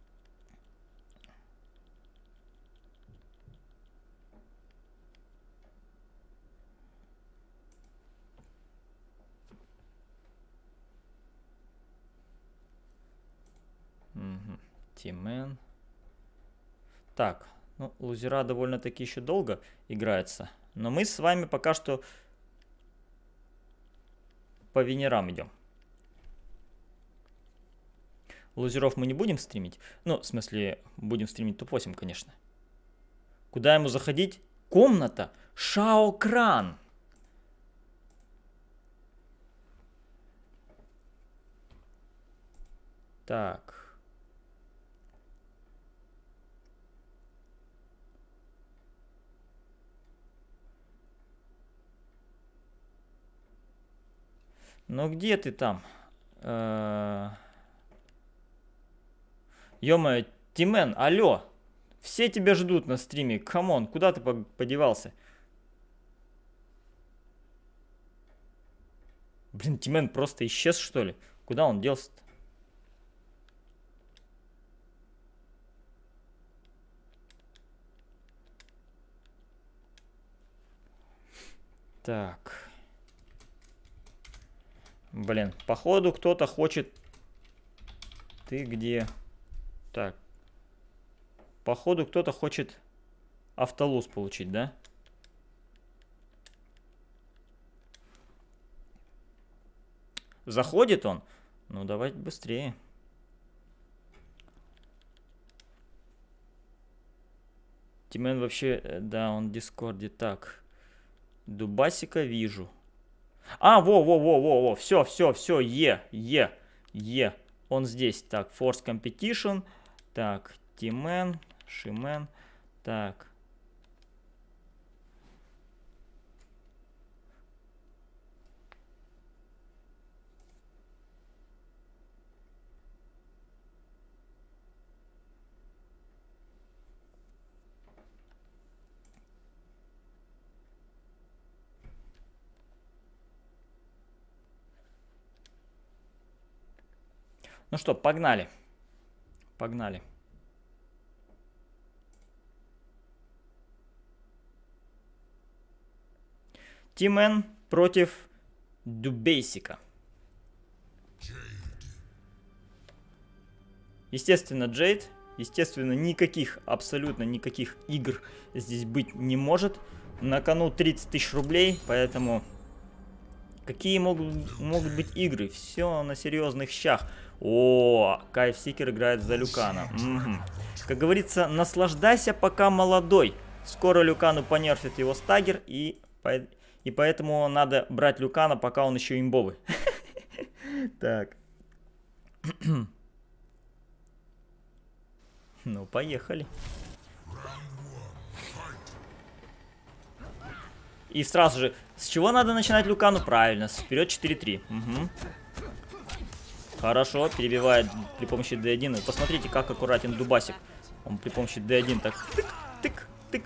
Угу. Тимен. Так, ну, лузера довольно-таки еще долго играется. Но мы с вами пока что по Венерам идем. Лузеров мы не будем стримить. Ну, в смысле, будем стримить топ восемь, конечно. Куда ему заходить? Комната. Шао-кран. Так. Ну где ты там? Ё-моё, Тимен, алло. Все тебя ждут на стриме. Камон, куда ты подевался? Блин, Тимен просто исчез, что ли? Куда он делся-то? Так. Блин, походу кто-то хочет... Ты где? Так. Походу кто-то хочет автолуз получить, да? Заходит он? Ну, давайте быстрее. Тимен вообще... Да, он в Дискорде. Так. Дубасика вижу. А, во-во-во-во-во, все, все, все, Е, Е, Е, он здесь. Так, Force Competition, так, Тимен, Шимен, так. Ну что, погнали. Погнали. Тимен против Дубейсика. Естественно, Джейд. Естественно, никаких, абсолютно никаких игр здесь быть не может. На кону тридцать тысяч рублей, поэтому... Какие могут, могут быть игры? Все на серьезных щах. О, Кайф Сикер играет за Люкана. Угу. Как говорится, наслаждайся, пока молодой. Скоро Люкану понерфит его стагер, и, и поэтому надо брать Люкана, пока он еще имбовый. Так. Ну, поехали. И сразу же, с чего надо начинать Люкану? Правильно, вперед четыре три. Угу. Хорошо, перебивает при помощи дэ один. И посмотрите, как аккуратен Дубасик. Он при помощи дэ один так тык, тык, тык.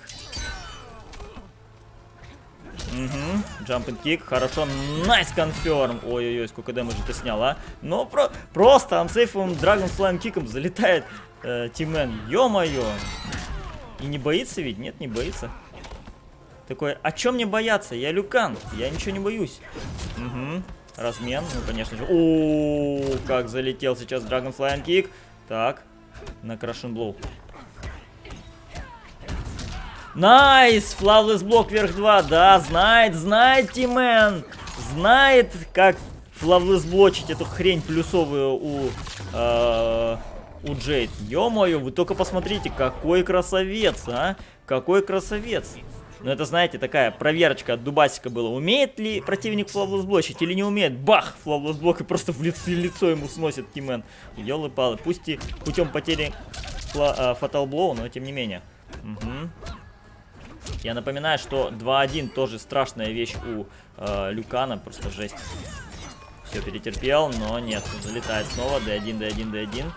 Угу. Jumping kick, хорошо, nice confirm. Ой-ой-ой, сколько дэмэджа ты снял, а? Но про просто ансейфовым Dragon Flying киком залетает э, Тимен. Ё-моё. И не боится ведь? Нет, не боится. Такой, а чё мне бояться? Я Люкан, я ничего не боюсь. Угу. Размен, ну, конечно же. О, как залетел сейчас Dragon Flying Kick. Так, на крашенблоу. Найс! Флавлесс блок вверх два. Да, знает, знает Тимен. Знает, как флавлесс блочить эту хрень плюсовую у, э, у Джейд. Ё-моё, вы только посмотрите, какой красавец, а? Какой красавец. Ну это, знаете, такая проверочка от Дубасика была. Умеет ли противник флавлесс блочить или не умеет? Бах! Флавлесс блок и просто в лицо, лицо ему сносит Тимен. Ёлы-палы. Пусть и путем потери фатал блоу, но тем не менее. Угу. Я напоминаю, что два один тоже страшная вещь у э, Люкана. Просто жесть. Все, перетерпел, но нет. Залетает снова. дэ один, дэ один, дэ один.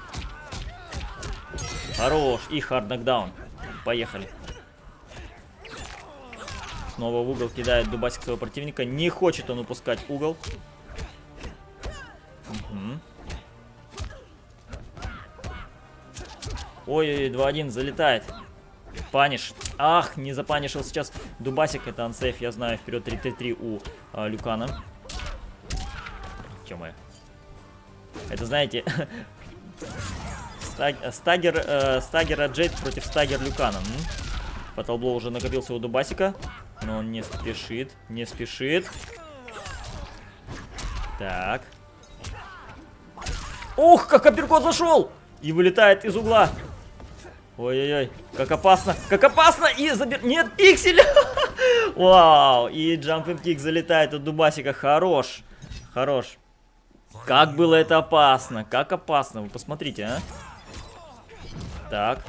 Хорош. И хард нокдаун. Поехали. Снова в угол кидает Дубасик своего противника. Не хочет он упускать угол. Угу. Ой-ой-ой, два один залетает. Паниш. Ах, не запанишил сейчас Дубасик. Это ансейф, я знаю. Вперед три тэ три у а, Люкана. Ё-моё. Это, знаете, стагер, э, стагера Джейд против стагер Люкана. Фаталблоу уже накопился у Дубасика. Но он не спешит. Не спешит. Так. Ух, как апперкот зашел! И вылетает из угла. Ой-ой-ой, как опасно, как опасно! И забер... Нет, пиксель! Вау! И джампинг кик залетает от Дубасика. Хорош. Хорош. Как было это опасно. Как опасно. Вы посмотрите, а. Так.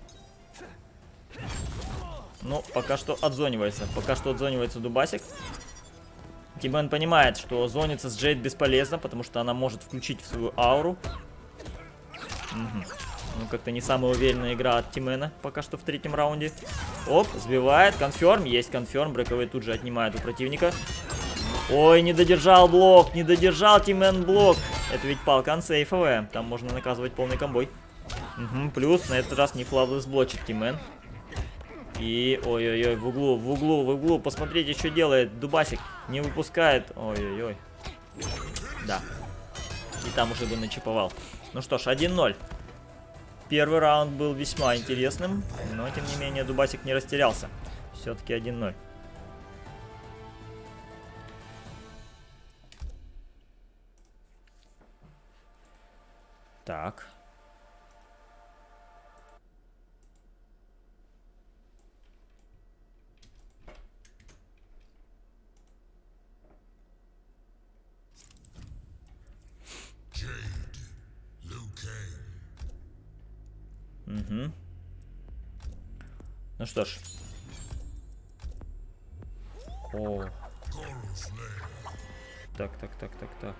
Ну, пока что отзонивается. Пока что отзонивается Дубасик. Тимен понимает, что зониться с Джейд бесполезно, потому что она может включить в свою ауру. Угу. Ну, как-то не самая уверенная игра от Тимена пока что в третьем раунде. Оп, сбивает, конферм, есть конферм, брековые тут же отнимают у противника. Ой, не додержал блок, не додержал Тимен блок. Это ведь палка ансейфовая, там можно наказывать полный комбой. Угу, плюс на этот раз не флавлесс блочит Тимен. И, ой-ой-ой, в углу, в углу, в углу, посмотрите, что делает Дубасик, не выпускает. Ой-ой-ой. Да. И там уже бы начиповал. Ну что ж, один ноль. Первый раунд был весьма интересным, но тем не менее Дубасик не растерялся. Все-таки один ноль. Так. Угу. Ну что ж. О. Так, так, так, так, так.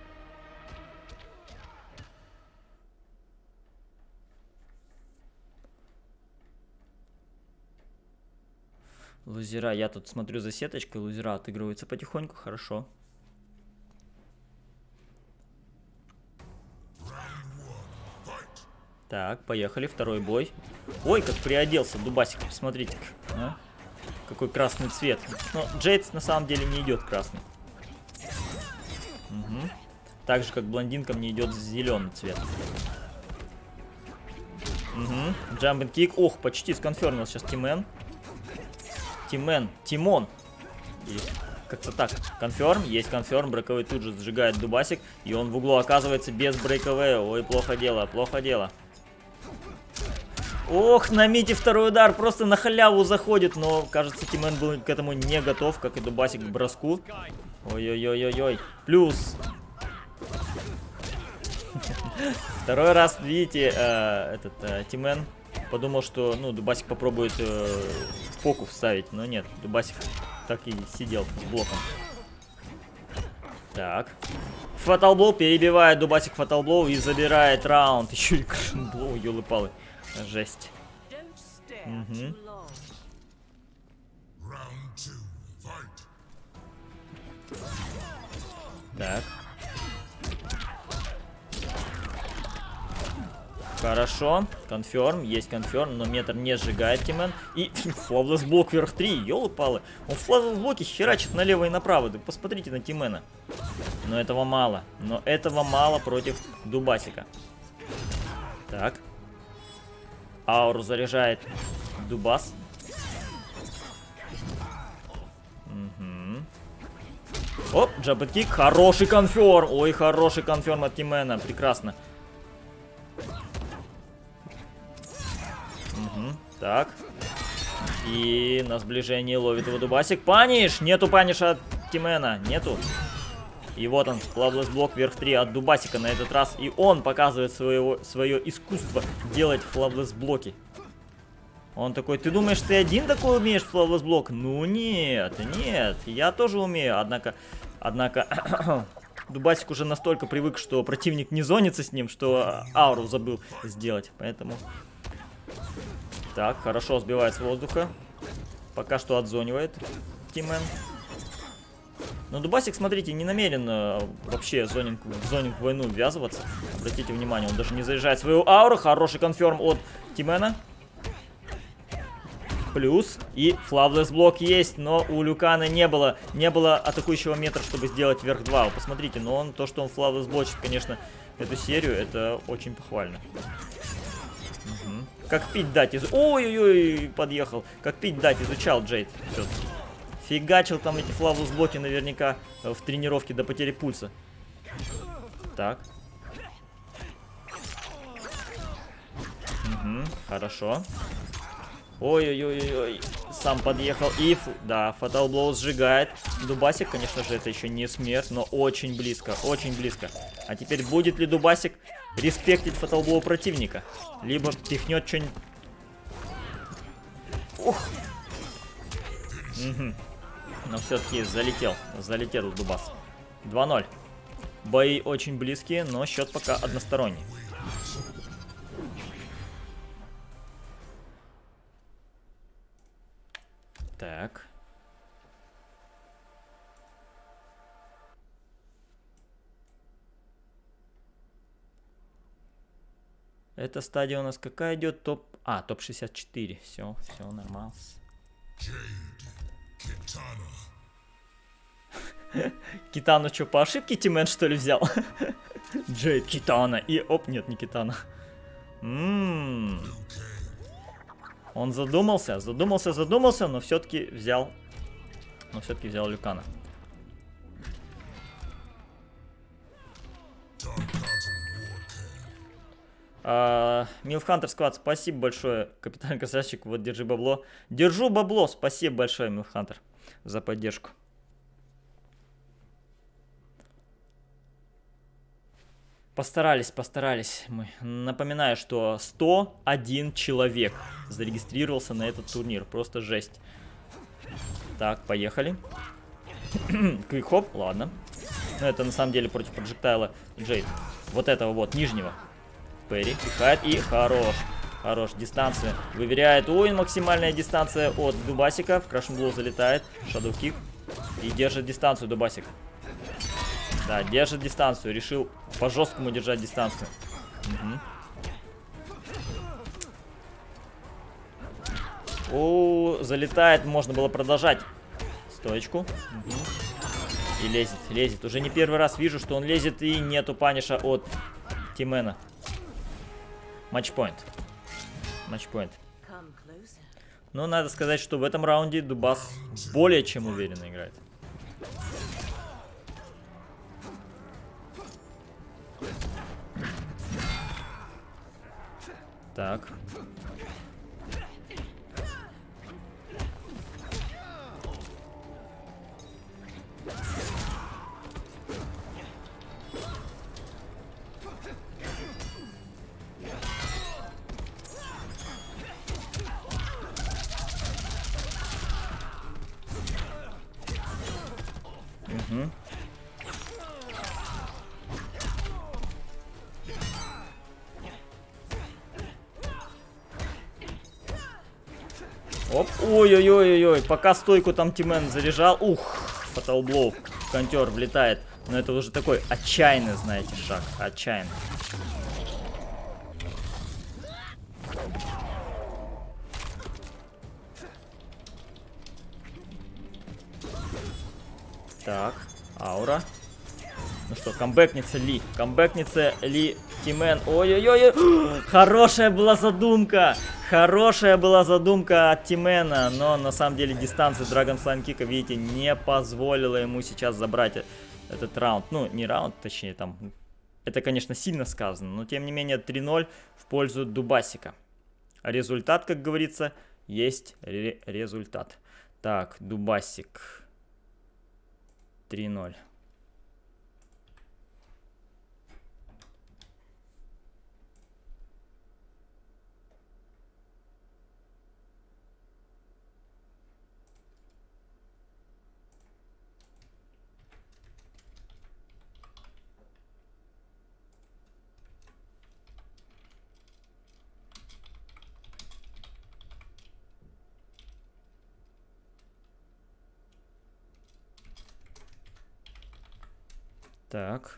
Лузера, я тут смотрю за сеточкой, лузера отыгрываются потихоньку, хорошо. Так, поехали, второй бой. Ой, как приоделся Дубасик, посмотрите. А? Какой красный цвет. Но Джейд на самом деле не идет красный. Угу. Так же, как блондинкам не идет зеленый цвет. Угу. Джампинг кик. Ох, почти сконфермил сейчас Тимен. Тимен. Тимон. Как-то так. Конферм. Есть конферм. Брейковый тут же сжигает Дубасик. И он в углу оказывается без брейкового. Ой, плохо дело, плохо дело. Ох, на мите второй удар. Просто на халяву заходит. Но, кажется, Тимен был к этому не готов, как и Дубасик к броску. Ой-ой-ой-ой-ой. Плюс. Второй раз, видите, э, этот э, Тимен подумал, что, ну, Дубасик попробует э, в поку вставить, но нет, Дубасик так и сидел с блоком. Так. Фаталблоу перебивает Дубасик Фаталблоу и забирает раунд. Еще и крашенблоу, ёлы-палы. Жесть. Угу. Так. Хорошо, конферм, есть конферм, но метр не сжигает Тимен. И флавлесс блок вверх три, ёлы-палы. Он флавлесс блоки херачит налево и направо. Да посмотрите на Тимена. Но этого мало. Но этого мало против Дубасика. Так. Ауру заряжает Дубас. Угу. Оп, джаббет-кик. Хороший конферм. Ой, хороший конферм от Тимена. Прекрасно. Угу. Так. И на сближении ловит его Дубасик. Паниш! Нету паниша от Тимена. Нету. И вот он, флавлесс блок вверх три от Дубасика на этот раз. И он показывает своего, свое искусство делать флавлесс блоки. Он такой, ты думаешь, ты один такой умеешь флавлесс блок? Ну нет, нет, я тоже умею. Однако, однако, Дубасик уже настолько привык, что противник не зонится с ним, что ауру забыл сделать. Поэтому... Так, хорошо сбивает с воздуха. Пока что отзонивает Тимен. Но Дубасик, смотрите, не намерен э, вообще зонинг, в зонинг войну ввязываться. Обратите внимание, он даже не заряжает свою ауру. Хороший конферм от Тимена. Плюс. И флавлесс блок есть, но у Люкана не было, не было атакующего метра, чтобы сделать вверх два. Вы посмотрите, но он, то, что он флавлесс блочит, конечно, эту серию, это очень похвально. Угу. Как пить дать из... Ой-ой-ой, подъехал. Как пить дать изучал Джейд. Все. Фигачил там эти флавлесс блоки наверняка в тренировке до потери пульса. Так. Угу, хорошо. Ой-ой-ой-ой. Сам подъехал. И, да, Fatal Blow сжигает. Дубасик, конечно же, это еще не смерть, но очень близко, очень близко. А теперь будет ли Дубасик респектить Fatal Blow противника? Либо пихнет что-нибудь... Ух! Угу. Но все-таки залетел. Залетел Дубас. два ноль. Бои очень близкие, но счет пока односторонний. Так. Эта стадия у нас какая идет? Топ... А, топ шестьдесят четыре. Все, все нормально. Китану что, по ошибке Тимен, что ли, взял? Джейд, Китана. И, оп, нет, не Китана. Ммм. Он задумался, задумался, задумался, но все-таки взял, но все-таки взял Люкана. А, Милфхантер Сквад, спасибо большое, капитан красавчик, вот держи бабло. Держу бабло, спасибо большое, Милфхантер, за поддержку. Постарались, постарались мы. Напоминаю, что сто один человек зарегистрировался на этот турнир. Просто жесть. Так, поехали. Квикхоп, ладно. Но это на самом деле против проджектайла Джейд. Вот этого вот, нижнего. Перри пихает и хорош. Хорош, дистанция. Выверяет. Ой, максимальная дистанция от Дубасика. В крашенблоу залетает. Shadow Kick. И держит дистанцию Дубасик. Да, держит дистанцию. Решил по-жесткому держать дистанцию. Угу. О, залетает. Можно было продолжать. Стоечку. Угу. И лезет, лезет. Уже не первый раз вижу, что он лезет, и нету паниша от Тимена. Матчпоинт. Матчпоинт. Но надо сказать, что в этом раунде Дубас более чем уверенно играет. Так. Угу. Оп, ой-ой-ой-ой, пока стойку там Тимен заряжал, ух, Fatal Blow, контер влетает, но это уже такой отчаянный, знаете, шаг, отчаянный. Так, аура. Ну что, камбэкнется Ли, камбэкнется Ли Тимен. Ой-ой-ой. Хорошая была задумка. Хорошая была задумка от Тимена. Но на самом деле дистанция Dragon Slime Kicka, видите, не позволила ему сейчас забрать этот раунд. Ну, не раунд, точнее, там... Это, конечно, сильно сказано. Но, тем не менее, три ноль в пользу Дубасика. Результат, как говорится, есть ре результат. Так, Дубасик. три ноль. Так.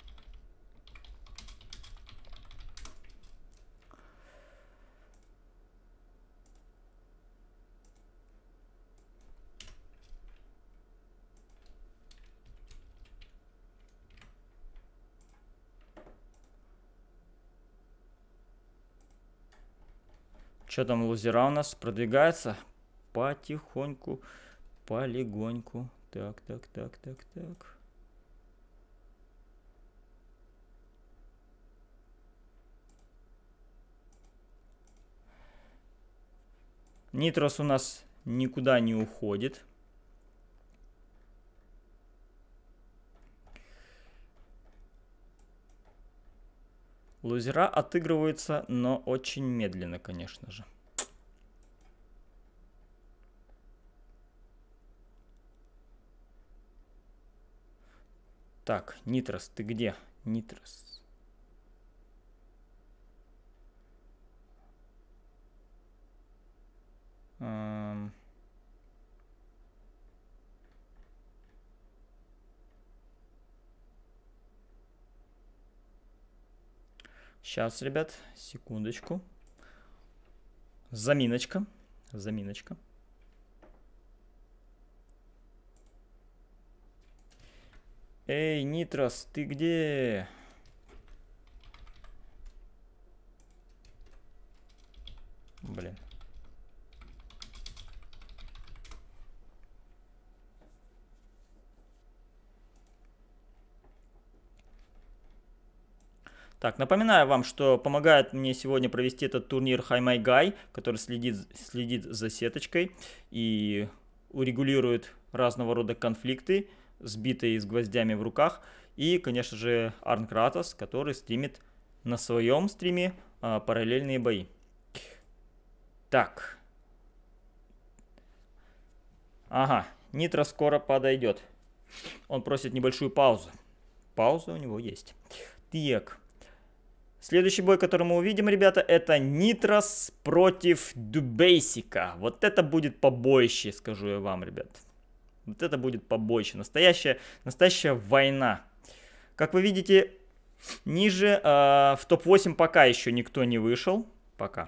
Что там, лузера у нас продвигается? Потихоньку, полегоньку. Так, так, так, так, так. Нитрос у нас никуда не уходит. Лузера отыгрываются, но очень медленно, конечно же. Так, Нитрос, ты где? Нитрос. Эм... Сейчас, ребят, секундочку. Заминочка. Заминочка. Эй, Нитрос, ты где? Блин. Так, напоминаю вам, что помогает мне сегодня провести этот турнир HiMyGuy, который следит, следит за сеточкой и урегулирует разного рода конфликты, сбитые с гвоздями в руках. И, конечно же, Арн Кратос, который стримит на своем стриме а, параллельные бои. Так. Ага, Нитро скоро подойдет. Он просит небольшую паузу. Пауза у него есть. Так. Следующий бой, который мы увидим, ребята, это Нитрос против Дубасика. Вот это будет побоище, скажу я вам, ребят. Вот это будет побоище. Настоящая, настоящая война. Как вы видите, ниже э, в топ восемь пока еще никто не вышел. Пока.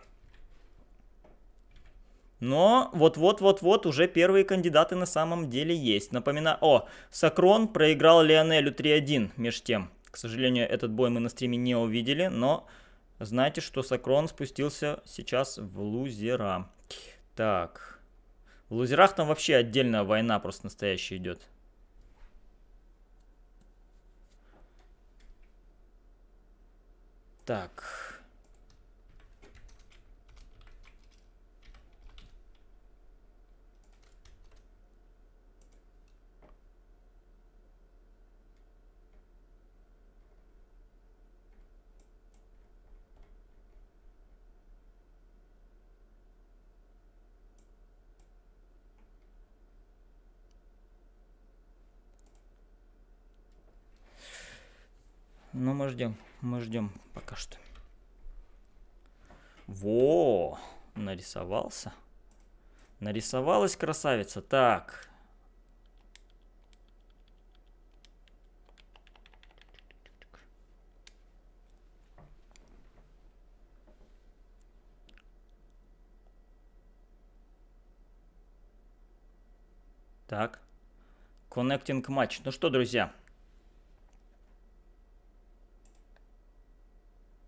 Но вот-вот-вот-вот уже первые кандидаты на самом деле есть. Напоминаю, о, Сакрон проиграл Лионелю три один меж тем. К сожалению, этот бой мы на стриме не увидели, но знайте, что Сакрон спустился сейчас в лузера. Так, в лузерах там вообще отдельная война просто настоящая идет. Так. Ну, мы ждем, мы ждем пока что. Во, нарисовался. Нарисовалась красавица. Так. Так. Connecting матч. Ну что, друзья.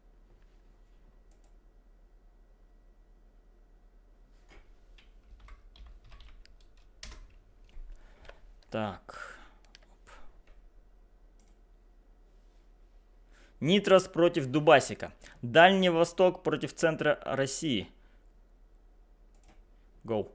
Так. Нитрос против Дубасика. Дальний Восток против центра России. Гоу.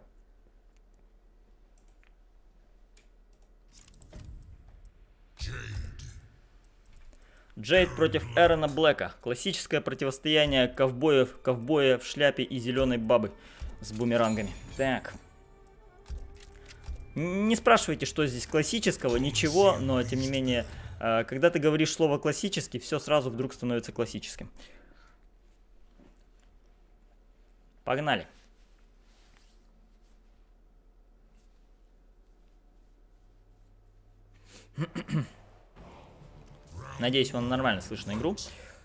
Джейд против Эрона Блэка. Классическое противостояние ковбоев, ковбоя в шляпе и зеленой бабы с бумерангами. Так. Не спрашивайте, что здесь классического, ничего, но тем не менее, когда ты говоришь слово классический, все сразу вдруг становится классическим. Погнали. Надеюсь, вам нормально слышно игру.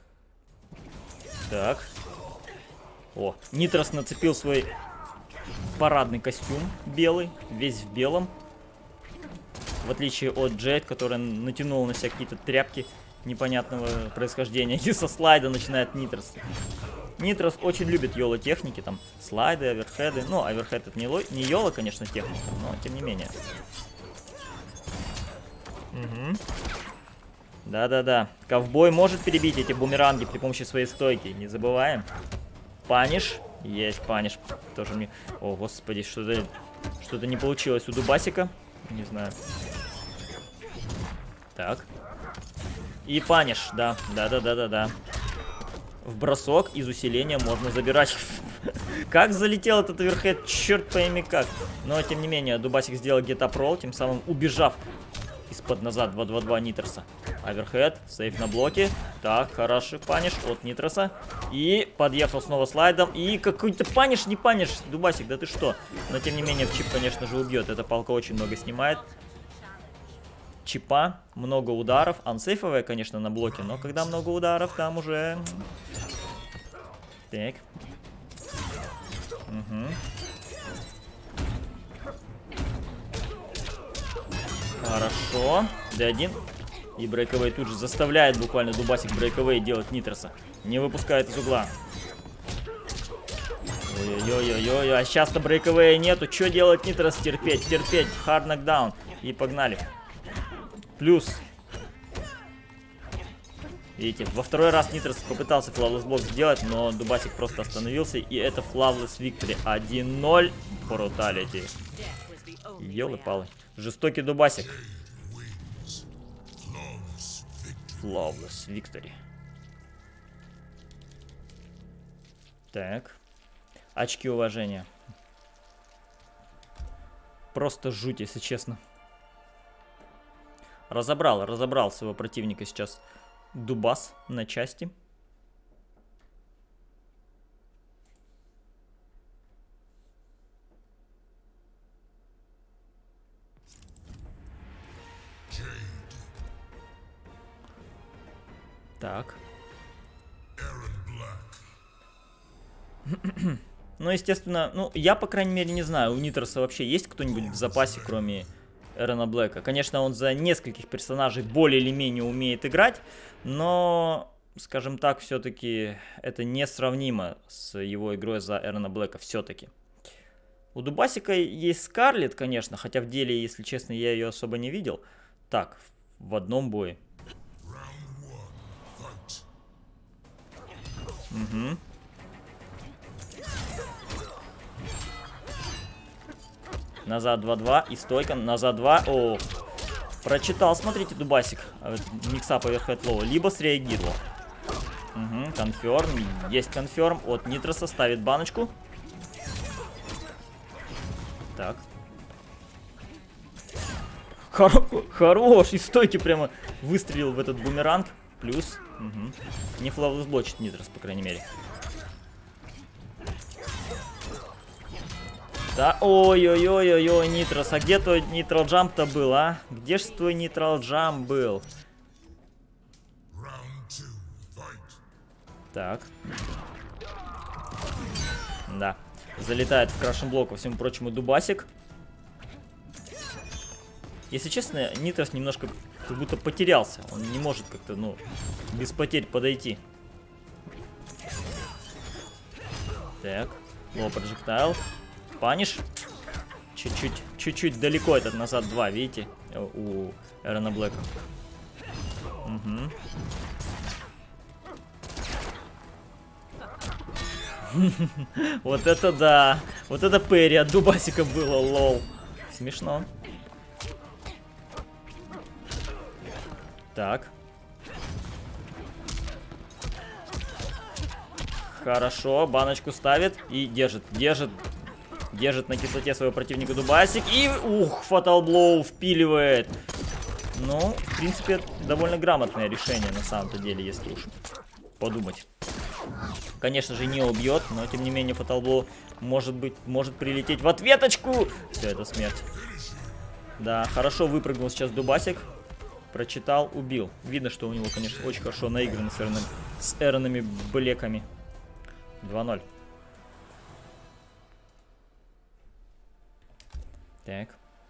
Так. О, Нитрос нацепил свой парадный костюм белый, весь в белом. В отличие от Джейд, которая натянула на себя какие-то тряпки непонятного происхождения. И со слайда начинает Нитрос. Нитрос очень любит йоло-техники, там слайды, оверхеды. Ну, оверхед это не, не йоло, конечно, техника, но тем не менее. Угу. Да-да-да. Ковбой может перебить эти бумеранги при помощи своей стойки. Не забываем. Паниш. Есть паниш. Тоже мне... О, господи, что-то что-то не получилось у Дубасика. Не знаю. Так. И паниш. Да, да-да-да-да-да. В бросок из усиления можно забирать. Как залетел этот оверхед, черт пойми как. Но, тем не менее, Дубасик сделал get-up roll, тем самым убежав из-под назад два-два-два Нитроса. Оверхед, сейф на блоке. Так, хороший паниш от Нитроса. И подъехал снова слайдом. И какой-то паниш, не паниш. Дубасик, да ты что? Но тем не менее в чип, конечно же, убьет. Эта палка очень много снимает. Чипа, много ударов. Ансейфовая, конечно, на блоке. Но когда много ударов, там уже... Так. Угу. Хорошо. Д один. И брейковей тут же заставляет буквально Дубасик брейковей делать Нитроса. Не выпускает из угла. Ой-ой-ой-ой-ой. А сейчас-то брейковея нету. Что делать Нитрос? Терпеть, терпеть. Хард нокдаун. И погнали. Плюс. Видите, во второй раз Нитрос попытался флавлесс блок сделать, но Дубасик просто остановился. И это флавлесс виктори. один ноль. Бруталити. Ёлы-палы. Жестокий Дубасик. Flawless victory. Так. Очки уважения. Просто жуть, если честно. Разобрал, разобрал своего противника сейчас Дубас на части. Так. Ну, естественно, ну, я, по крайней мере, не знаю, у Нитроса вообще есть кто-нибудь в запасе, кроме Эрона Блэка. Конечно, он за нескольких персонажей более или менее умеет играть, но, скажем так, все-таки это несравнимо с его игрой за Эрона Блэка, все-таки. У Дубасика есть Скарлетт, конечно, хотя в деле, если честно, я ее особо не видел. Так, в одном бое. Угу. Назад два-два и стойка. Назад два. О, прочитал, смотрите, Дубасик. Микса по оверхед лоу. Либо среагировал. Угу, конферм. Есть конферм. От Нитроса ставит баночку. Так. Хор Хорош. И стойки прямо выстрелил в этот бумеранг. Плюс. Угу. Не флавлесс блочит Нитрос, по крайней мере. Да, ой-ой-ой-ой-ой, Нитрос, а где твой нейтрал джамп-то был, а? Где ж твой нейтрал джамп был? Так. Да. Залетает в крашен-блок, ко всему прочему, Дубасик. Если честно, Нитрос немножко как будто потерялся. Он не может как-то, ну, без потерь подойти. Так. Лоу проджектайл. Паниш. Чуть-чуть, чуть-чуть далеко этот назад два, видите? У Эрона Блэка. Угу. Вот это да. Вот это Перри от Дубасика было, лол. Смешно. Так. Хорошо, баночку ставит и держит, держит. Держит на кислоте своего противника Дубасик. И, ух, Fatal Blow впиливает. Ну, в принципе, это довольно грамотное решение на самом-то деле, если уж подумать. Конечно же, не убьет, но тем не менее Fatal Blow может быть, может прилететь в ответочку. Все, это смерть. Да, хорошо выпрыгнул сейчас Дубасик. Прочитал, убил. Видно, что у него, конечно, очень хорошо наиграно с, Эроном, с Эронами Блеками. два ноль. Так.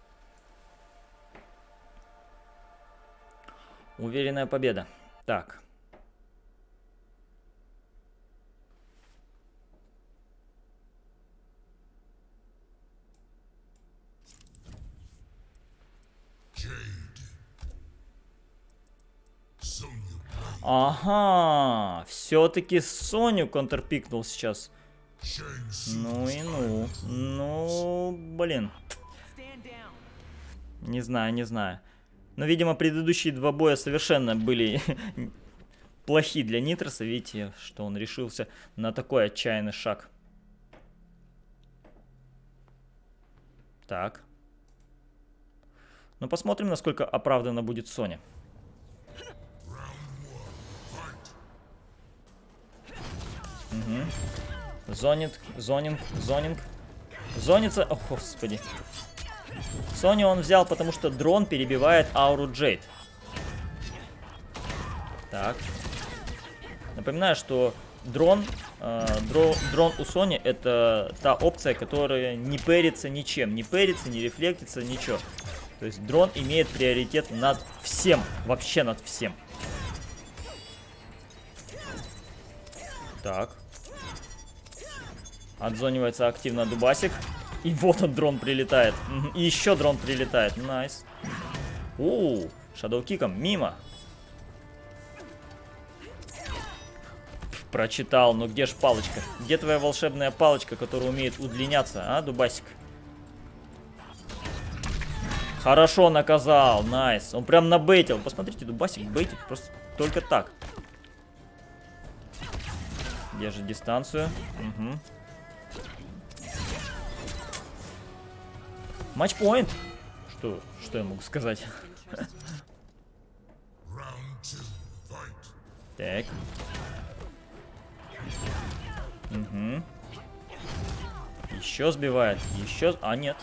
Уверенная победа. Так. Ага, все-таки Соню контрпикнул сейчас. Ну и ну. Ну, блин. Не знаю, не знаю. Но, видимо, предыдущие два боя совершенно были плохи для Нитроса. Видите, что он решился на такой отчаянный шаг. Так. Ну, посмотрим, насколько оправдана будет Соня. Угу. Зонинг, зонинг, зонинг. Зонится. О, господи. Соню он взял, потому что дрон перебивает ауру Джейд. Так. Напоминаю, что дрон, э, дрон, дрон у Сони это та опция, которая не пэрится ничем. Не пэрится, не рефлектится, ничего. То есть дрон имеет приоритет над всем. Вообще над всем. Так. Отзонивается активно Дубасик. И вот он, дрон прилетает. И еще дрон прилетает. Найс. Оу, шадоу-киком мимо. Прочитал. Ну где ж палочка? Где твоя волшебная палочка, которая умеет удлиняться, а, Дубасик? Хорошо наказал. Найс. Он прям набейтил. Посмотрите, Дубасик бейтит просто только так. Держит дистанцию. Угу. Матчпоинт. Что, что я могу сказать? Так. Угу. Еще сбивает. Еще. А, нет.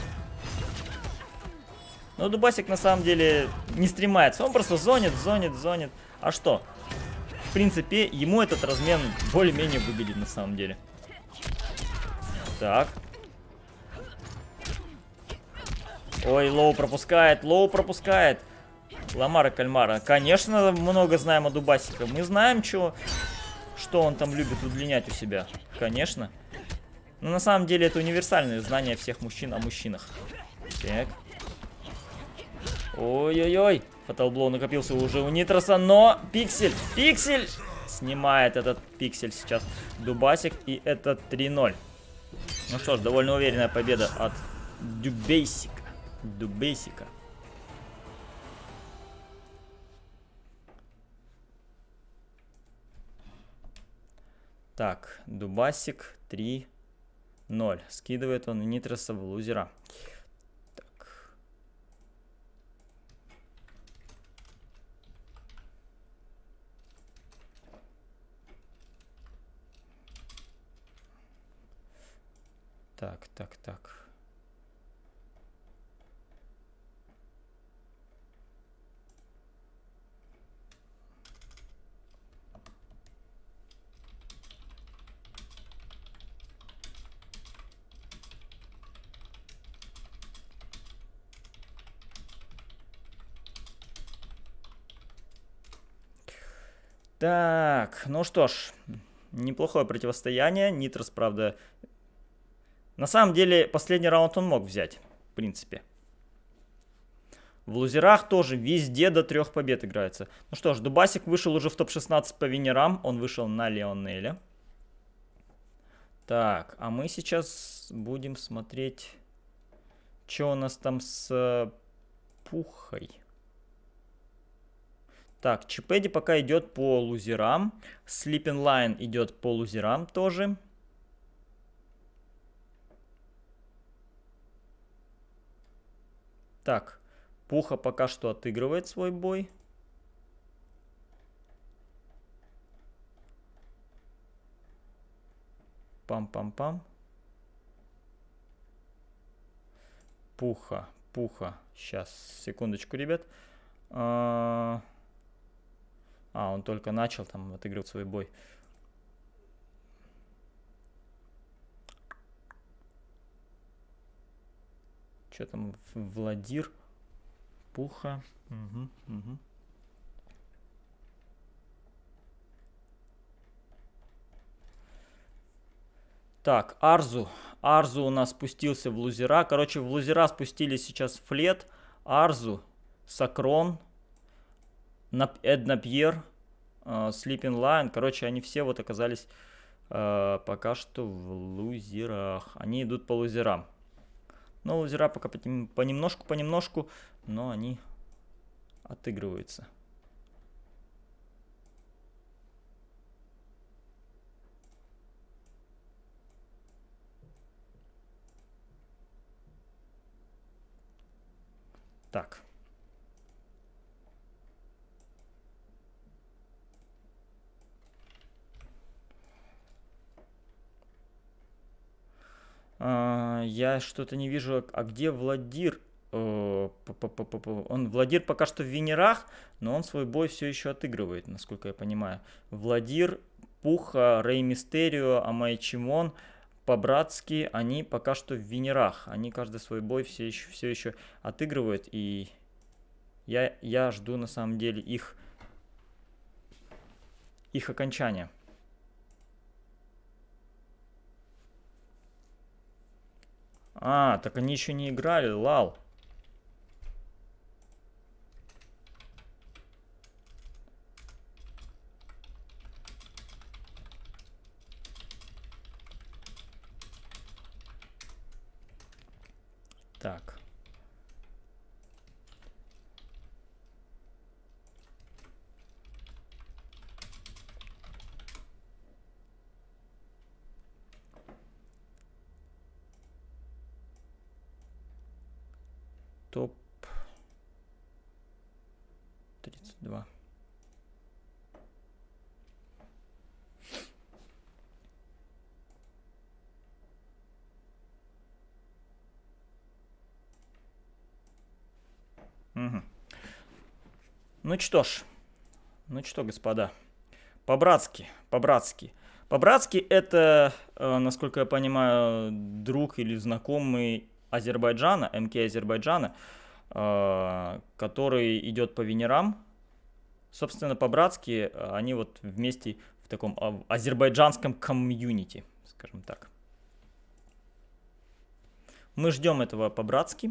Но Дубасик на самом деле не стремается. Он просто зонит, зонит, зонит. А что? В принципе, ему этот размен более-менее выгодит на самом деле. Так. Ой, Лоу пропускает, Лоу пропускает. Ламара Кальмара. Конечно, много знаем о Дубасике. Мы знаем, чё, что он там любит удлинять у себя. Конечно. Но на самом деле это универсальное знание всех мужчин о мужчинах. Так. Ой-ой-ой. Fatal Blow накопился уже у Нитроса, но Пиксель, Пиксель снимает этот Пиксель сейчас Дубасик, и это три ноль. Ну что ж, довольно уверенная победа от Дубейсика. Дубейсика. Так, Дубасик три ноль. Скидывает он Нитроса в лузера. Так. Так, так, так. Так, ну что ж, неплохое противостояние. Нитрос, правда, На самом деле, последний раунд он мог взять, в принципе. В лузерах тоже везде до трех побед играется. Ну что ж, Дубасик вышел уже в топ шестнадцать по винерам. Он вышел на Лионеля. Так, а мы сейчас будем смотреть, что у нас там с Пухой. Так, Чипеди пока идет по лузерам. Sleeping Lion идет по лузерам тоже. Так, Пуха пока что отыгрывает свой бой. Пам-пам-пам. Пуха, Пуха. Сейчас, секундочку, ребят. А, а, он только начал там отыгрывать свой бой. Что там, Владир, Пуха. Угу, угу. Так, Арзу. Арзу у нас спустился в лузера. Короче, в лузера спустились сейчас Флет, Арзу, Сакрон, Эдна Пьер, Sleeping Lion. Короче, они все вот оказались э, пока что в лузерах. Они идут по лузерам. Но лузера пока понемножку-понемножку, но они отыгрываются. Так. А, я что-то не вижу. А где Владир? Он Владир пока что в винерах, но он свой бой все еще отыгрывает, насколько я понимаю. Владир, Пуха, Рей Мистерио, Амай Чимон, по-братски, они пока что в винерах. Они каждый свой бой все еще, все еще отыгрывают. И я, я жду на самом деле их, их окончания. А, так они еще не играли, лал. Так. Топ тридцать два. Угу. Ну что ж, ну что, господа, по-братски, по-братски. По-братски это, э, насколько я понимаю, друг или знакомый Азербайджана, МК Азербайджана, э, который идет по винерам. Собственно, по-братски они вот вместе в таком э, азербайджанском комьюнити, скажем так. Мы ждем этого по-братски.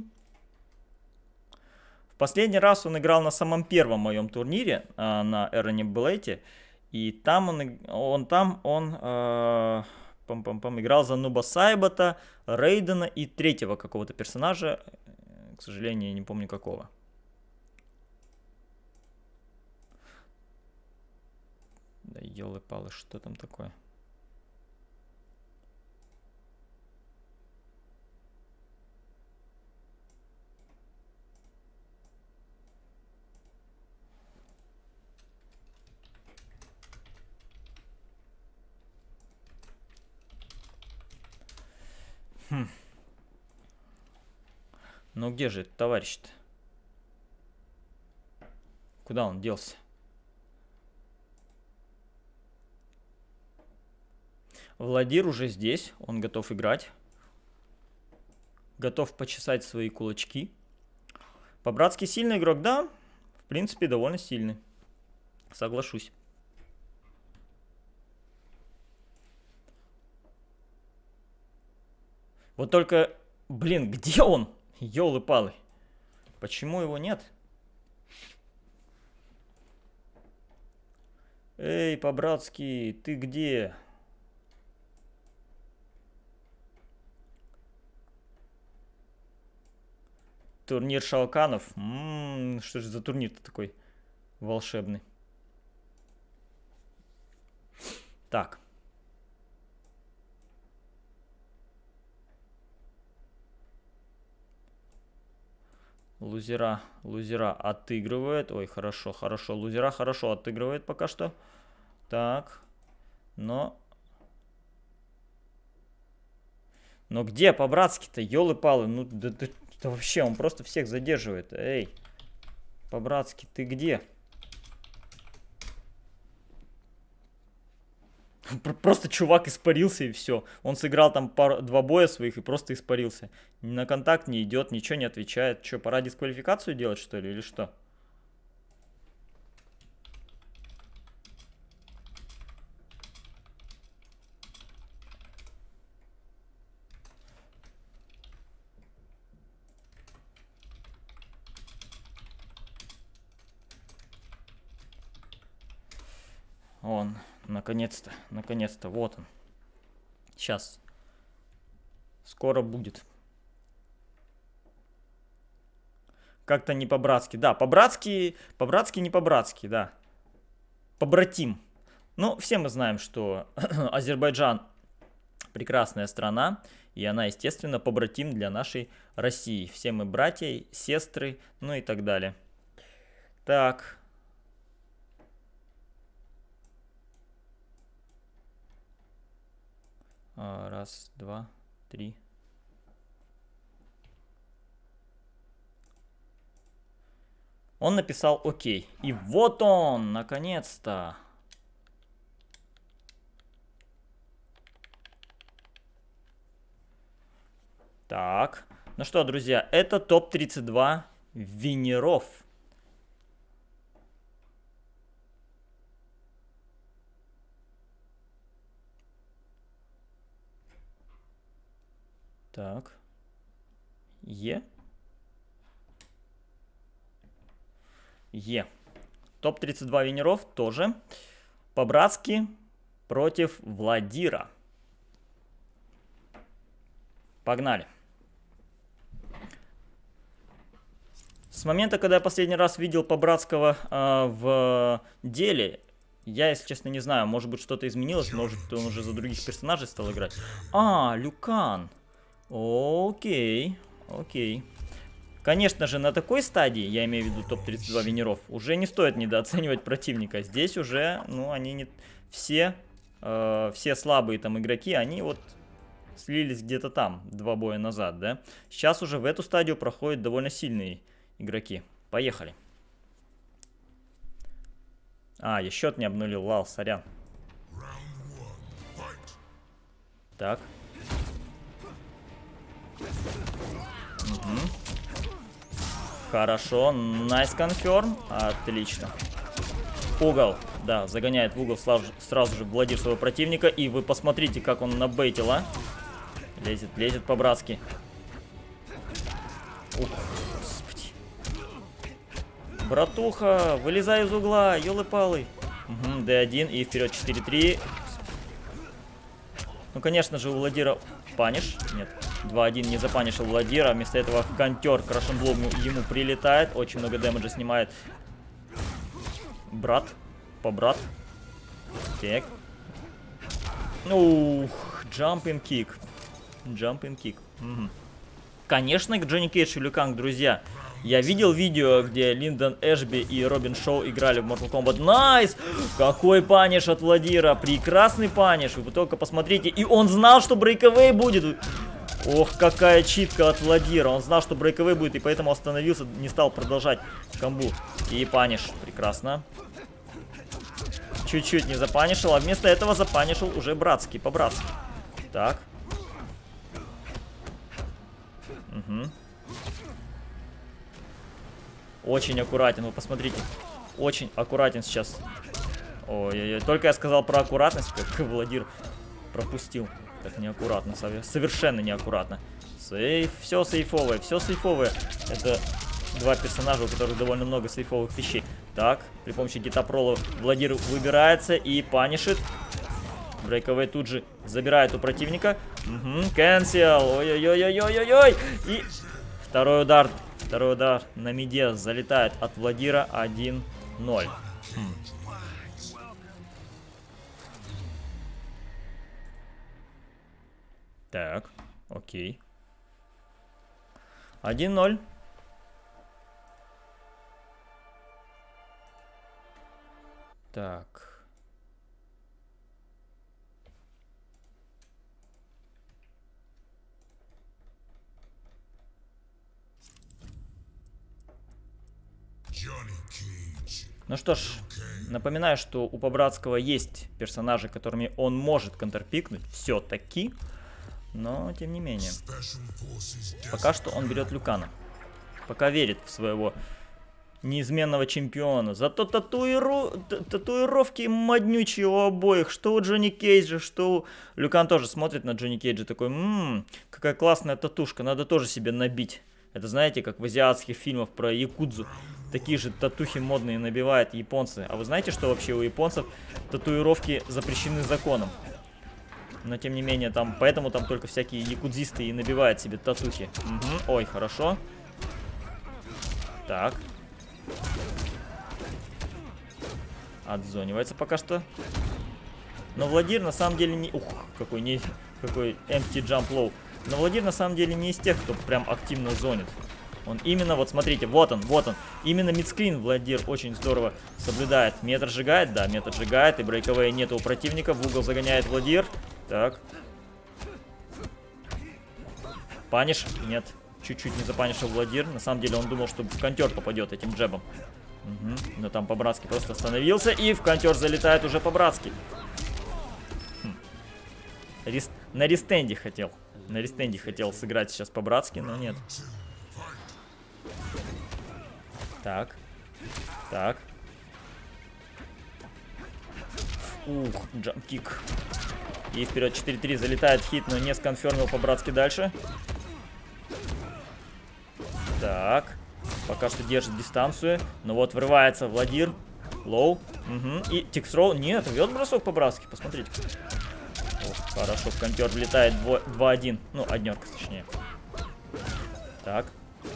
В последний раз он играл на самом первом моем турнире, э, на Эроне Блейте. И там он, он, там он э, пам -пам -пам, играл за Нуба Сайбата, Рейдена и третьего какого-то персонажа. К сожалению, я не помню какого. Да елы-палы, что там такое? Хм. Ну где же этот товарищ-то? Куда он делся? Владир уже здесь, он готов играть. Готов почесать свои кулачки. По-братски сильный игрок, да? В принципе, довольно сильный. Соглашусь. Вот только, блин, где он? Ёлы-палы. Почему его нет? Эй, по-братски, ты где? Турнир Шаоканов. М-м, что же за турнир-то такой волшебный? Так. Лузера, лузера отыгрывает. Ой, хорошо, хорошо. Лузера хорошо отыгрывает пока что. Так. Но... Но где по-братски-то? Ёлы-палы. Ну, да, да, да вообще, он просто всех задерживает. Эй, по-братски, ты где? Просто чувак испарился и все. Он сыграл там пару, два боя своих и просто испарился. Ни на контакт не идет, ничего не отвечает. Что, пора дисквалификацию делать, что ли, или что? Он, наконец-то, наконец-то, вот он. Сейчас. Скоро будет. Как-то не по-братски. Да, по-братски, по-братски, не по-братски, да. Побратим. Ну, все мы знаем, что Азербайджан прекрасная страна. И она, естественно, побратим для нашей России. Все мы братья, сестры, ну и так далее. Так. Раз, два, три. Он написал окей. И вот он, наконец-то. Так. Ну что, друзья, это топ тридцать два винеров. Так. Е. Е. топ тридцать два винеров тоже. По-братски против Владира. Погнали. С момента, когда я последний раз видел по-братского э, в деле, я, если честно, не знаю, может быть, что-то изменилось, может, он уже за других персонажей стал играть. А, Люкан. Окей, окей. Конечно же, на такой стадии, я имею в виду топ тридцать два винеров, уже не стоит недооценивать противника. Здесь уже, ну, они не... Все, э, все слабые там игроки, они вот слились где-то там, два боя назад, да? Сейчас уже в эту стадию проходят довольно сильные игроки. Поехали. А, я счет не обнулил, лал, сорян. Так. Угу. Хорошо, nice confirm. Отлично. Угол, да, загоняет в угол сразу, сразу же Владир своего противника. И вы посмотрите, как он набейтил, а. Лезет, лезет по-братски. Ух, господи. Братуха, вылезай из угла, ёлы-палы. Угу, дэ один и вперед четыре три. Ну, конечно же, у Владира паниш. Нет, два один не запанишил Владира. Вместо этого Контер Крашенблум ему прилетает. Очень много дэмэджа снимает. Брат. По-брат. Так. Ух, джампинг кик. Джампинг кик. Угу. Конечно, Джонни Кейдж и Люканг, друзья. Я видел видео, где Линдон Эшби и Робин Шоу играли в Mortal Kombat. Найс! Какой паниш от Владира. Прекрасный паниш. Вы только посмотрите. И он знал, что брейковей будет. Ох, какая читка от Владира. Он знал, что брейковей будет, и поэтому остановился, не стал продолжать комбу. И паниш. Прекрасно. Чуть-чуть не запанишил, а вместо этого запанишил уже братский, по-братски. Так. Угу. Очень аккуратен, вы посмотрите. Очень аккуратен сейчас. Ой-ой-ой, только я сказал про аккуратность, как Владир пропустил. Так неаккуратно, совершенно неаккуратно. Сейф, все сейфовое, все сейфовое. Это два персонажа, у которых довольно много сейфовых вещей. Так, при помощи гитапрола Владир выбирается и панишит. Брейковей тут же забирает у противника. Угу, кэнсел. Ой-ой-ой-ой-ой-ой. И второй удар. Второй удар на миде залетает от Владира. один ноль. Хм. Так, окей. один ноль. Так. Ну что ж, напоминаю, что у Побратского есть персонажи, которыми он может контрпикнуть, все-таки, но тем не менее. Пока что он берет Люкана, пока верит в своего неизменного чемпиона. Зато татуиру... татуировки моднючие у обоих, что у Джонни Кейджа, что у... Люкан тоже смотрит на Джонни Кейджа такой, ммм, какая классная татушка, надо тоже себе набить. Это знаете, как в азиатских фильмах про якудзу. Такие же татухи модные набивают японцы. А вы знаете, что вообще у японцев татуировки запрещены законом? Но тем не менее, там, поэтому там только всякие якудзисты и набивают себе татухи. Угу. Ой, хорошо. Так. Отзонивается пока что. Но Владир на самом деле не... Ух, какой, не... какой empty jump low. Но Владир на самом деле не из тех, кто прям активно зонит. Он именно, вот смотрите, вот он, вот он. Именно мидскрин Владир очень здорово соблюдает. Метр сжигает, да, метр сжигает. И брейковая нету у противника. В угол загоняет Владир. Так. Паниш? Нет. Чуть-чуть не запанишил Владир. На самом деле он думал, что в контер попадет этим джебом. Угу. Но там по-братски просто остановился. И в контер залетает уже по-братски. Хм. Рес... На рестенде хотел. На рестенде хотел сыграть сейчас по-братски, но нет. Так. Так. Ух, джамп-кик. И вперед четыре три залетает хит, но не сконфермил по-братски дальше. Так. Пока что держит дистанцию. Но вот врывается Владир. Лоу. Угу. И тикс-ролл. Нет, рвет бросок по-братски. Посмотрите. Ох, хорошо, в контер влетает два один. Ну, однерка точнее. Так.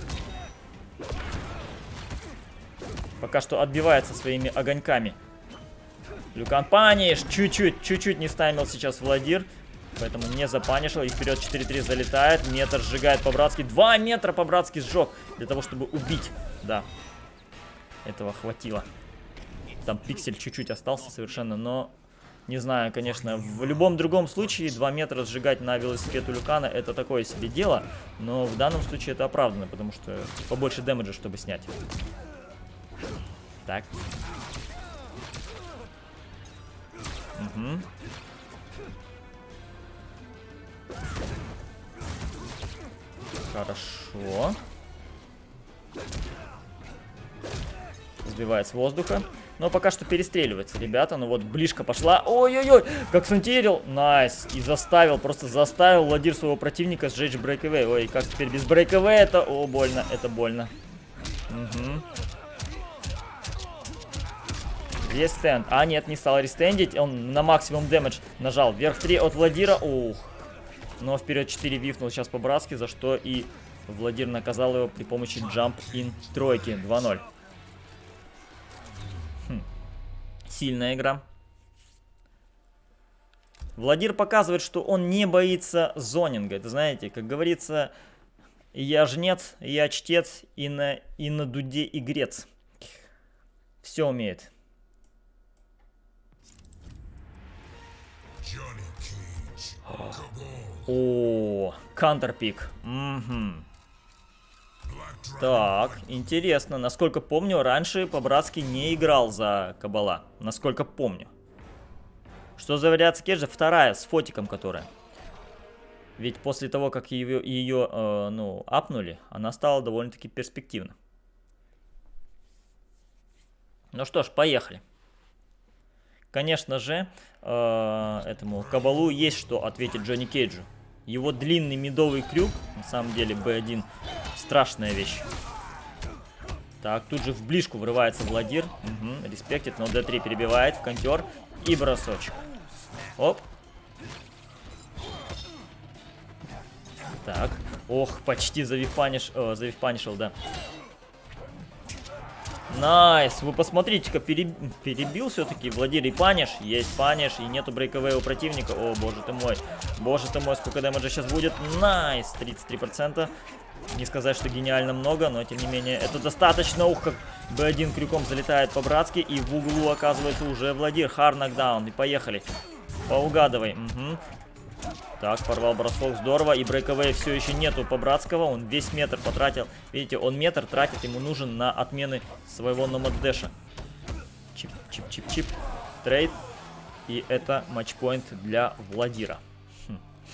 Пока что отбивается своими огоньками. Люкан паниш. Чуть-чуть, чуть-чуть не стаймил сейчас Владир. Поэтому не запанишил. И вперед четыре три залетает. Метр сжигает по-братски. Два метра по-братски сжег. Для того, чтобы убить. Да. Этого хватило. Там пиксель чуть-чуть остался совершенно. Но не знаю, конечно. В любом другом случае два метра сжигать на велосипед у Люкана это такое себе дело. Но в данном случае это оправдано. Потому что побольше дэмэджа, чтобы снять. Так. Угу. Хорошо. Сбивает с воздуха. Но пока что перестреливается, ребята. Ну вот, ближка пошла. Ой-ой-ой, как сантирил. Найс. И заставил, просто заставил Владир своего противника сжечь брейковей. Ой, как теперь без брейковей это... О, больно, это больно. Угу. Есть стенд. А, нет, не стал рестендить. Он на максимум дэмэдж нажал. Вверх три от Владира. Ух. Но вперед четыре вифнул сейчас по-братски, за что и Владир наказал его при помощи джамп-ин тройки. два ноль. Хм. Сильная игра. Владир показывает, что он не боится зонинга. Это, знаете, как говорится, я жнец, я чтец, и на, и на дуде игрец. Все умеет. О, контрпик. Угу. Так, интересно. Насколько помню, раньше по-братски не играл за Кабала. Насколько помню. Что за вариация Кеджа? Вторая, с фотиком которая. Ведь после того, как ее, ее э, ну, апнули, она стала довольно-таки перспективна. Ну что ж, поехали. конечно же, э, этому Кабалу есть что ответить Джонни Кейджу. Его длинный медовый крюк, на самом деле, бэ один, страшная вещь. Так, тут же в ближку врывается Владир. Угу, респектит, но дэ три перебивает в контер. И бросочек. Оп. Так. Ох, почти завифаниш... О, завифанишил, да. Найс. Вы посмотрите-ка, переб... перебил все-таки Владир и паниш. Есть паниш, и нету брейковая у противника. О, боже ты мой. Боже ты мой, сколько дэмэджа сейчас будет. Найс. тридцать три процента. Не сказать, что гениально много, но тем не менее это достаточно. Ух, как бэ один крюком залетает по-братски. И в углу оказывается уже Владир. Хар нокдаун. И поехали. Поугадывай. Угу. Так, порвал бросок. Здорово. И брейковей все еще нету по-братского. Он весь метр потратил. Видите, он метр тратит. Ему нужен на отмены своего номад-дэша. Чип-чип-чип-чип. Трейд. И это матчпоинт для Владира. Хм.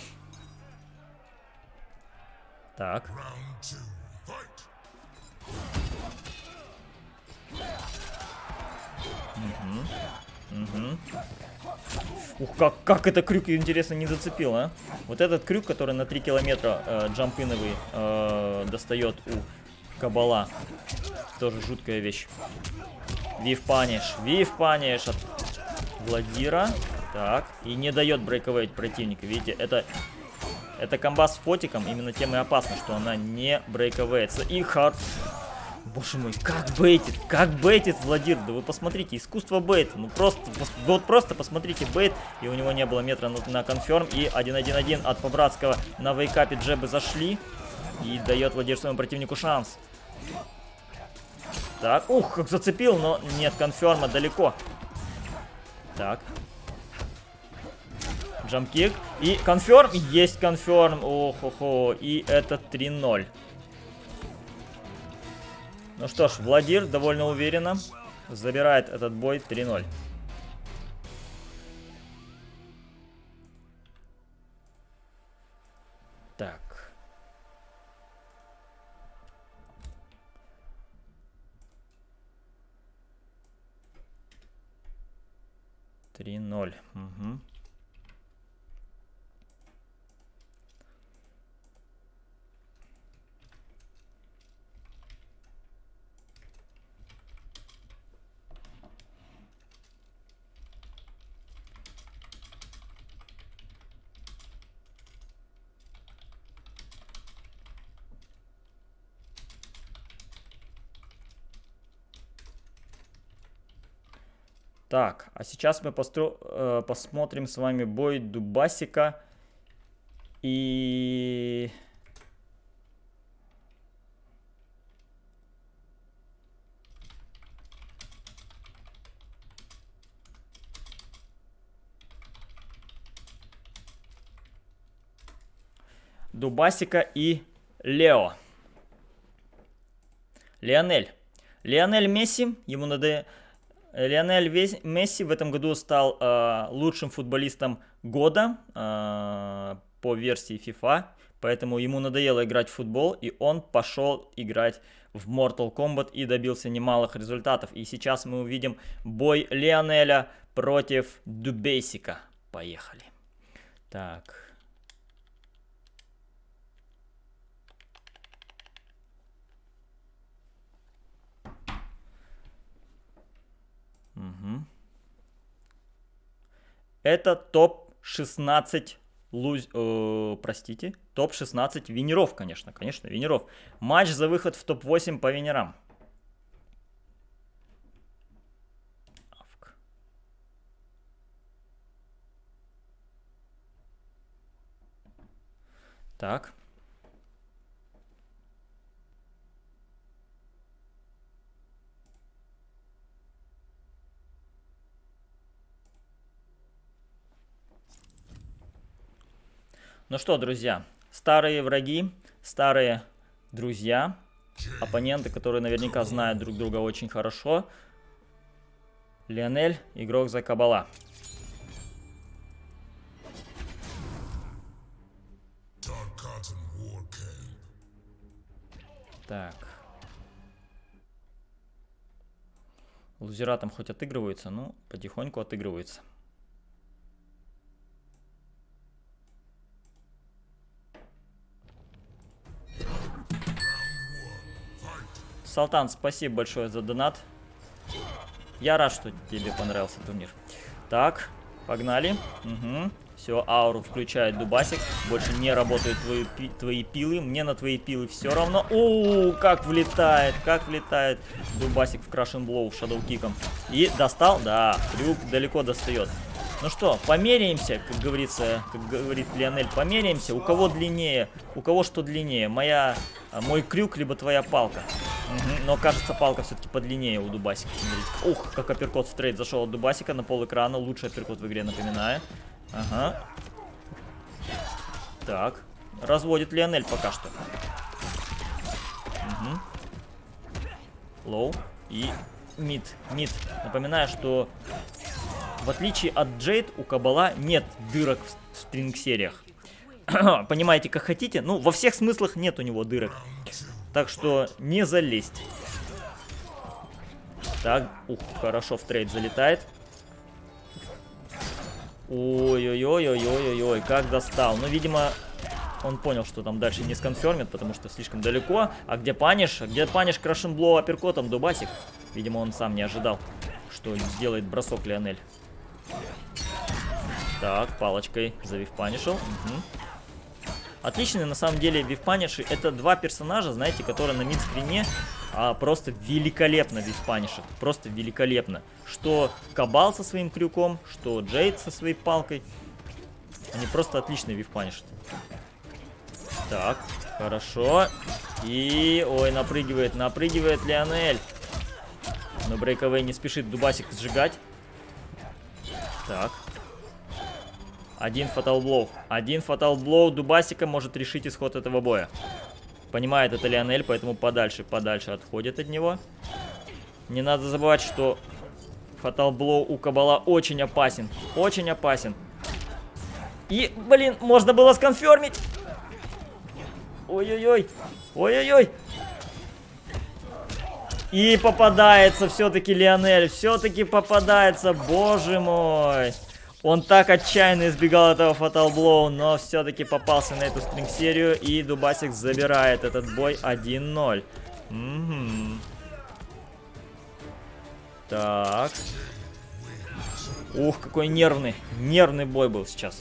Так. Угу. Угу. Ух, как, как это крюк, интересно, не зацепил, а? Вот этот крюк, который на три километра э, джампиновый э, достает у Кабала. Тоже жуткая вещь. Вив паниш. Вив паниш от Владира. Так. И не дает брейковейт противника. Видите, это... Это комба с фотиком, именно тем и опасно, что она не брейковеется. И хард. Боже мой, как бейтит, как бейтит Владир. Да вы посмотрите, искусство бейта. Ну просто, вот просто посмотрите бейт. И у него не было метра на, на конферм. И один один один от по-братского на вейкапе джебы зашли. И дает Владир своему противнику шанс. Так, ух, как зацепил, но нет конферма, далеко. Так. Джампкик. И конферм. Есть конферм. Ох-хо-хо. И это три ноль. Ну что ж, Владир довольно уверенно забирает этот бой три ноль. Так. три ноль. Угу. Так, а сейчас мы постро... э, посмотрим с вами бой Дубасика и... Дубасика и Лео. Лионель. Лионель Месси, ему надо... Лионель Месси в этом году стал э, лучшим футболистом года э, по версии FIFA, поэтому ему надоело играть в футбол, и он пошел играть в Mortal Kombat и добился немалых результатов. И сейчас мы увидим бой Лионеля против Дубейсика. Поехали. Так. Угу. Это топ шестнадцать луз... э, простите, топ шестнадцать винеров, конечно, конечно, винеров. Матч за выход в топ восемь по винерам. Так. Ну что, друзья, старые враги, старые друзья, оппоненты, которые наверняка знают друг друга очень хорошо. Лионель, игрок за Кабала. Так. Лузера там хоть отыгрываются, ну, потихоньку отыгрываются. Салтан, спасибо большое за донат. Я рад, что тебе понравился турнир. Так, погнали. Угу. Все, ауру включает Дубасик. Больше не работают твои, пи твои пилы. Мне на твои пилы все равно. О, как влетает, как влетает Дубасик в Крашен Блоу шадоу-киком. И достал? Да, крюк далеко достает. Ну что, померяемся, как говорится, как говорит Лионель, померяемся. У кого длиннее, у кого что длиннее, моя, мой крюк, либо твоя палка. Угу. Но кажется, палка все-таки подлиннее у Дубасика. Смотрите. Ух, как апперкот в трейд зашел от Дубасика на пол экрана. Лучший апперкот в игре, напоминаю. Ага. Так. Разводит Лионель пока что. Угу. Лоу. И мид. Мид. Напоминаю, что в отличие от Джейд, у Кабала нет дырок в стринг-сериях. Понимаете, как хотите? Ну, во всех смыслах нет у него дырок. Так что не залезть. Так, ух, хорошо в трейд залетает. Ой-ой-ой-ой-ой-ой, как достал. Ну, видимо, он понял, что там дальше не сконфермит, потому что слишком далеко. А где паниш? А где паниш Крашенблоу апперкотом Дубасик? Видимо, он сам не ожидал, что сделает бросок Лионель. Так, палочкой завивпанишил. Угу. Отличные, на самом деле, вивпаниши. Это два персонажа, знаете, которые на мидскрине а, просто великолепно вивпанишат. Просто великолепно. Что Кабал со своим крюком, что Джейд со своей палкой. Они просто отлично вивпанишат. Так, хорошо. И, ой, напрыгивает, напрыгивает Лионель. Но брейковей не спешит Дубасик сжигать. Так. Один фаталблоу. Один фаталблоу Дубасика может решить исход этого боя. Понимает это Лионель, поэтому подальше, подальше отходит от него. Не надо забывать, что фаталблоу у Кабала очень опасен. Очень опасен. И, блин, можно было сконфермить. Ой-ой-ой. Ой-ой-ой. И попадается все-таки Лионель. Все-таки попадается. Боже мой. Он так отчаянно избегал этого фаталблоу, но все-таки попался на эту стринг-серию. И Дубасик забирает этот бой один ноль. Угу. Так. Ух, какой нервный. Нервный бой был сейчас.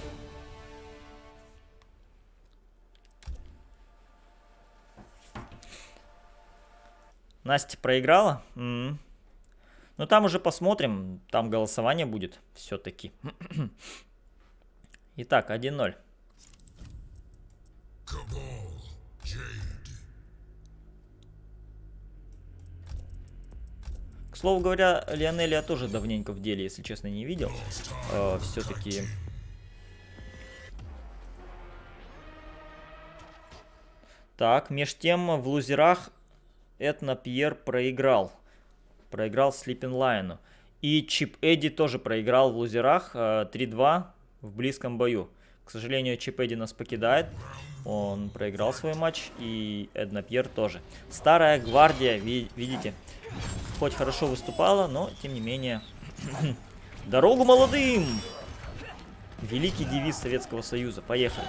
Настя проиграла? М-м. Ну, там уже посмотрим. Там голосование будет все-таки. Итак, один ноль. К слову говоря, Лионеля я тоже давненько в деле, если честно, не видел. Э, все-таки... Так, меж тем в лузерах Этно Пьер проиграл. Проиграл Слипин Лайону. И Чип Эдди тоже проиграл в лузерах три два в близком бою. К сожалению, Чип Эдди нас покидает. Он проиграл свой матч. И Эдна Пьер тоже. Старая гвардия, видите, хоть хорошо выступала, но тем не менее... Дорогу молодым! Великий девиз Советского Союза. Поехали.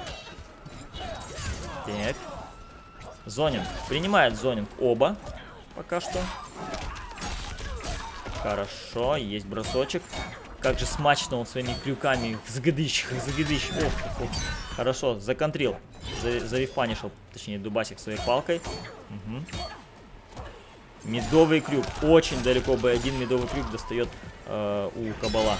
Так. Зонинг. Принимает зонинг оба. Пока что. Хорошо. Есть бросочек. Как же смачно он своими крюками. Загадыщ, загадыщ. Ох, ох. Хорошо. Законтрил. Завивпанишил. Точнее, Дубасик своей палкой. Угу. Медовый крюк. Очень далеко бэ один медовый крюк достает э, у Кабала.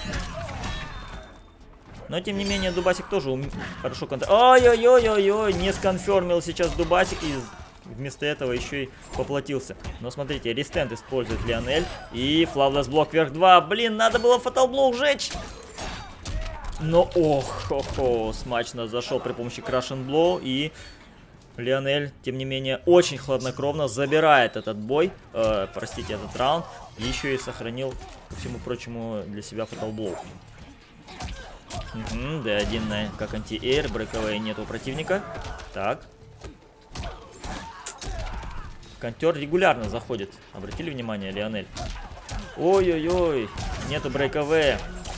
Но, тем не менее, Дубасик тоже ум... хорошо контролирует. Ой-ой-ой-ой-ой, не сконфермил сейчас Дубасик и вместо этого еще и поплатился. Но смотрите, рестенд использует Лионель. И флавлесс блок вверх два. Блин, надо было фаталблоу сжечь. Но, ох, хо-хо, смачно зашел при помощи Крашен Блоу. И Лионель, тем не менее, очень хладнокровно забирает этот бой. Э, простите, этот раунд. И еще и сохранил, ко всему прочему, для себя фаталблоу. Угу, дэ один на, как анти-эйр, брейковая нет у противника. Так. Контер регулярно заходит. Обратили внимание, Лионель? Ой-ой-ой. Нету брейковые.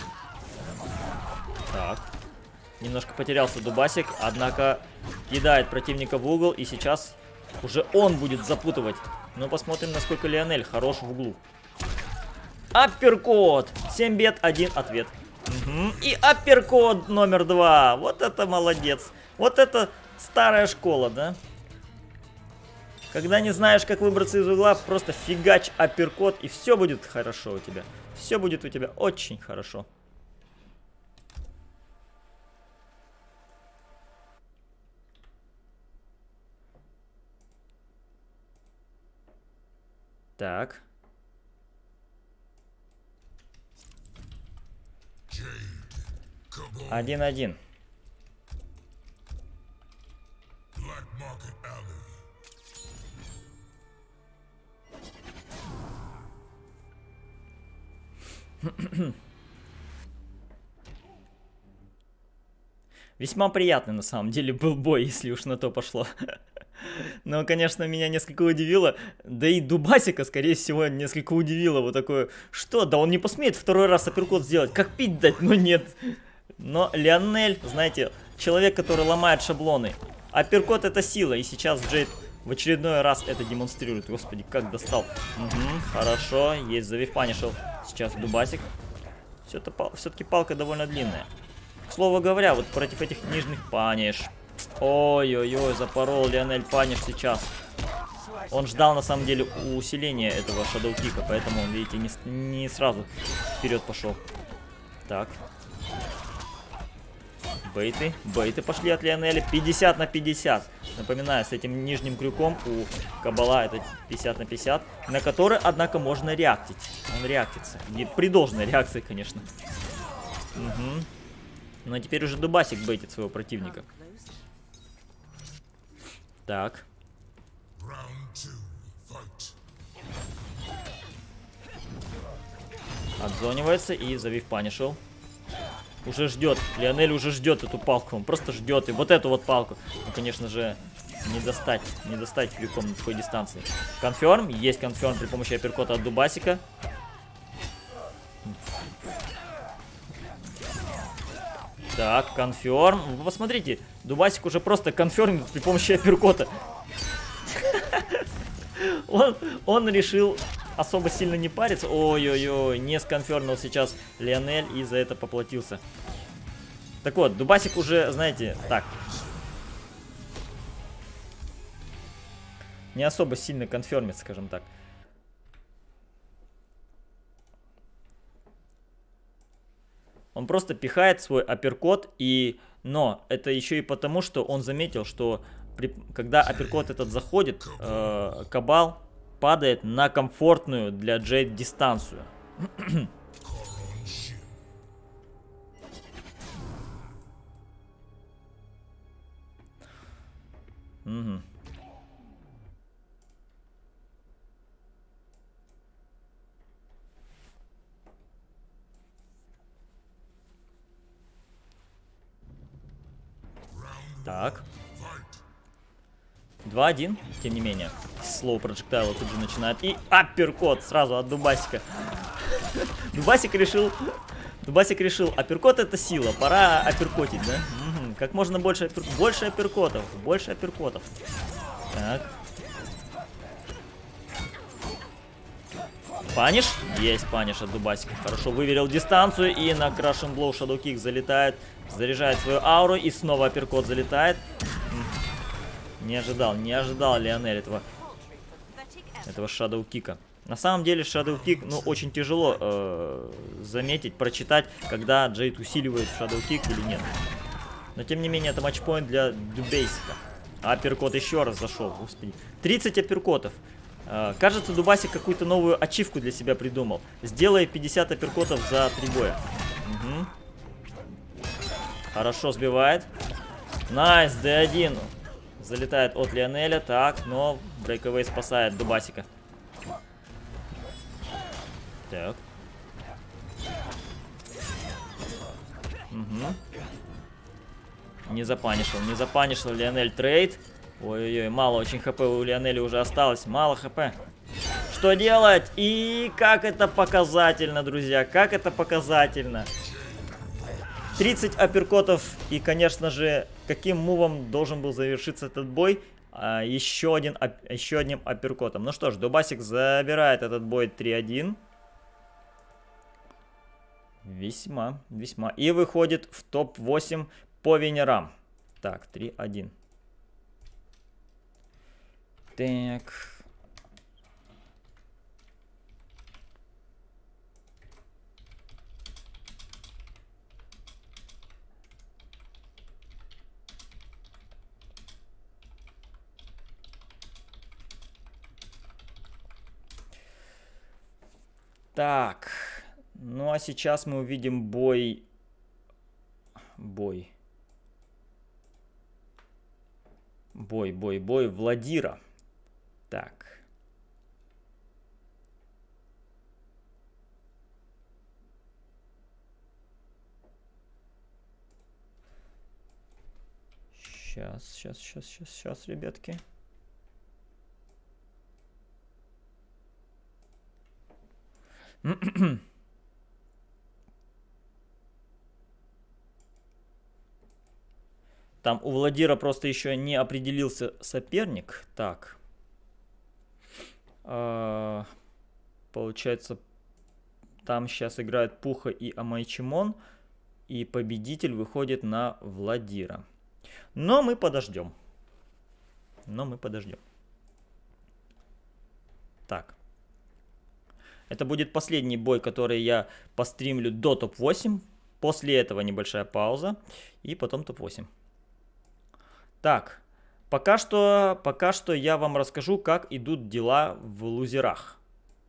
Так. Немножко потерялся Дубасик, однако кидает противника в угол. И сейчас уже он будет запутывать. Ну, посмотрим, насколько Лионель хорош в углу. Апперкот. семь бед, один ответ. Угу. И апперкот номер два. Вот это молодец. Вот это старая школа, да? Когда не знаешь, как выбраться из угла, просто фигач апперкот, и все будет хорошо у тебя. Все будет у тебя очень хорошо. Так. Один-один. Весьма приятный на самом деле был бой, если уж на то пошло. Но, конечно, меня несколько удивило. Да и Дубасика, скорее всего, несколько удивило. Вот такое, что? Да он не посмеет второй раз апперкот сделать. Как пить дать? Но нет. Но Лионель, знаете, человек, который ломает шаблоны. Апперкот — это сила. И сейчас Джейд в очередной раз это демонстрирует. Господи, как достал. Угу, хорошо, есть завив панишел. Сейчас Дубасик. Все-таки палка довольно длинная. К слову говоря, вот против этих нижних паниш. Ой-ой-ой, запорол Лионель паниш сейчас. Он ждал на самом деле усиления этого шадоу-кика, поэтому он, видите, не, не сразу вперед пошел. Так. Бейты. Бейты пошли от Лионеля. пятьдесят на пятьдесят. Напоминаю, с этим нижним крюком у Кабала это пятьдесят на пятьдесят. На который, однако, можно реактить. Он реактится. При должной реакции, конечно. Угу. Но теперь уже Дубасик бейтит своего противника. Так. Отзонивается и завив панишел. Уже ждет. Лионель уже ждет эту палку. Он просто ждет. И вот эту вот палку. Ну, конечно же, не достать. Не достать крюком на такой дистанции. Конферм. Есть конферм при помощи апперкота от Дубасика. Так, конферм. Вы посмотрите. Дубасик уже просто конфермит при помощи апперкота. Он, он решил особо сильно не париться. Ой-ой-ой, не сконфермил сейчас Лионель и за это поплатился. Так вот, Дубасик уже, знаете, так. Не особо сильно конфермит, скажем так. Он просто пихает свой апперкот, и... но это еще и потому, что он заметил, что при... когда апперкот этот заходит, э, Кабал падает на комфортную для Джейд дистанцию. Угу. Так. два один, тем не менее. Слоу проджектайла тут же начинает. И апперкот сразу от Дубасика. Дубасик решил... Дубасик решил, апперкот это сила, пора апперкотить, да? Угу. Как можно больше, аппер... больше апперкотов, больше апперкотов. Так. Паниш? Есть паниш от Дубасика. Хорошо выверил дистанцию и на Крашен Блоу Shadow Kick залетает. Заряжает свою ауру и снова апперкот залетает. Не ожидал, не ожидал Лионель этого, этого Shadow Kick'а. На самом деле Shadow Kick, ну, очень тяжело э, заметить, прочитать, когда Джейд усиливает Shadow Kick или нет. Но тем не менее это матчпоинт для Дубейсика. Апперкот еще раз зашел, господи. тридцать апперкотов. Э, кажется, Дубасик какую-то новую ачивку для себя придумал. Сделай пятьдесят апперкотов за три боя. Угу. Хорошо сбивает. Найс, дэ один. Залетает от Лионеля. Так, но брейковей спасает Дубасика. Так. Угу. Не запанишил, не запанишил Лионель трейд. Ой-ой-ой, мало очень хп у Лионеля уже осталось. Мало хп. Что делать? И как это показательно, друзья. Как это показательно. тридцать апперкотов. И, конечно же, каким мувом должен был завершиться этот бой? А, еще, один, еще одним апперкотом. Ну что ж, Дубасик забирает этот бой три один. Весьма, весьма. И выходит в топ восемь по венерам. Так, три один. Так. Так. Ну а сейчас мы увидим бой. Бой. Бой, бой, бой Владира. Так. Сейчас, сейчас, сейчас, сейчас, сейчас, ребятки. Там у Владира просто еще не определился соперник. Так. А, получается, там сейчас играют Пуха и Амайчимон. И победитель выходит на Владира. Но мы подождем. Но мы подождем. Так. Это будет последний бой, который я постримлю до топ восемь. После этого небольшая пауза. И потом топ восемь. Так. Пока что, пока что я вам расскажу, как идут дела в лузерах.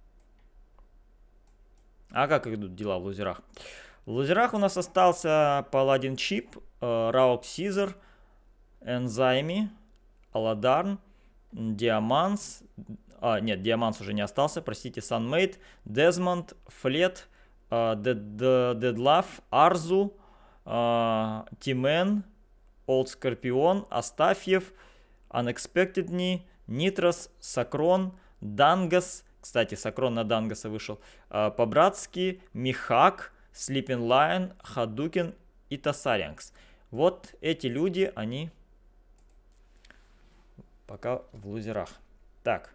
А как идут дела в лузерах? В лузерах у нас остался Паладин Чип, Раук Сизер, Энзайми, Аладарн, Диаманс. А, нет, Диаманс уже не остался, простите, Санмейд, Дезмонд, Флет, Дедлав, Арзу, Тимен, Олд Скорпион, Астафьев, Unexpectedly, Нитрос, Сакрон, Дангас. Кстати, Сакрон на Дангаса вышел. По-братски, Михак, Sleeping Lion, Хадукин и Тасариангс. Вот эти люди, они пока в лузерах. Так.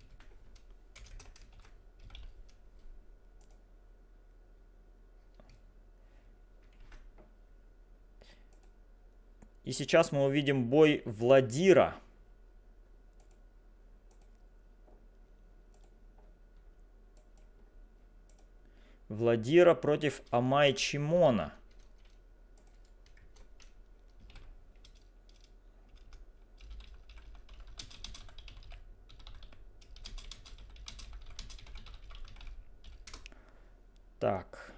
И сейчас мы увидим бой Владира. Владира против Амайчимона. Так.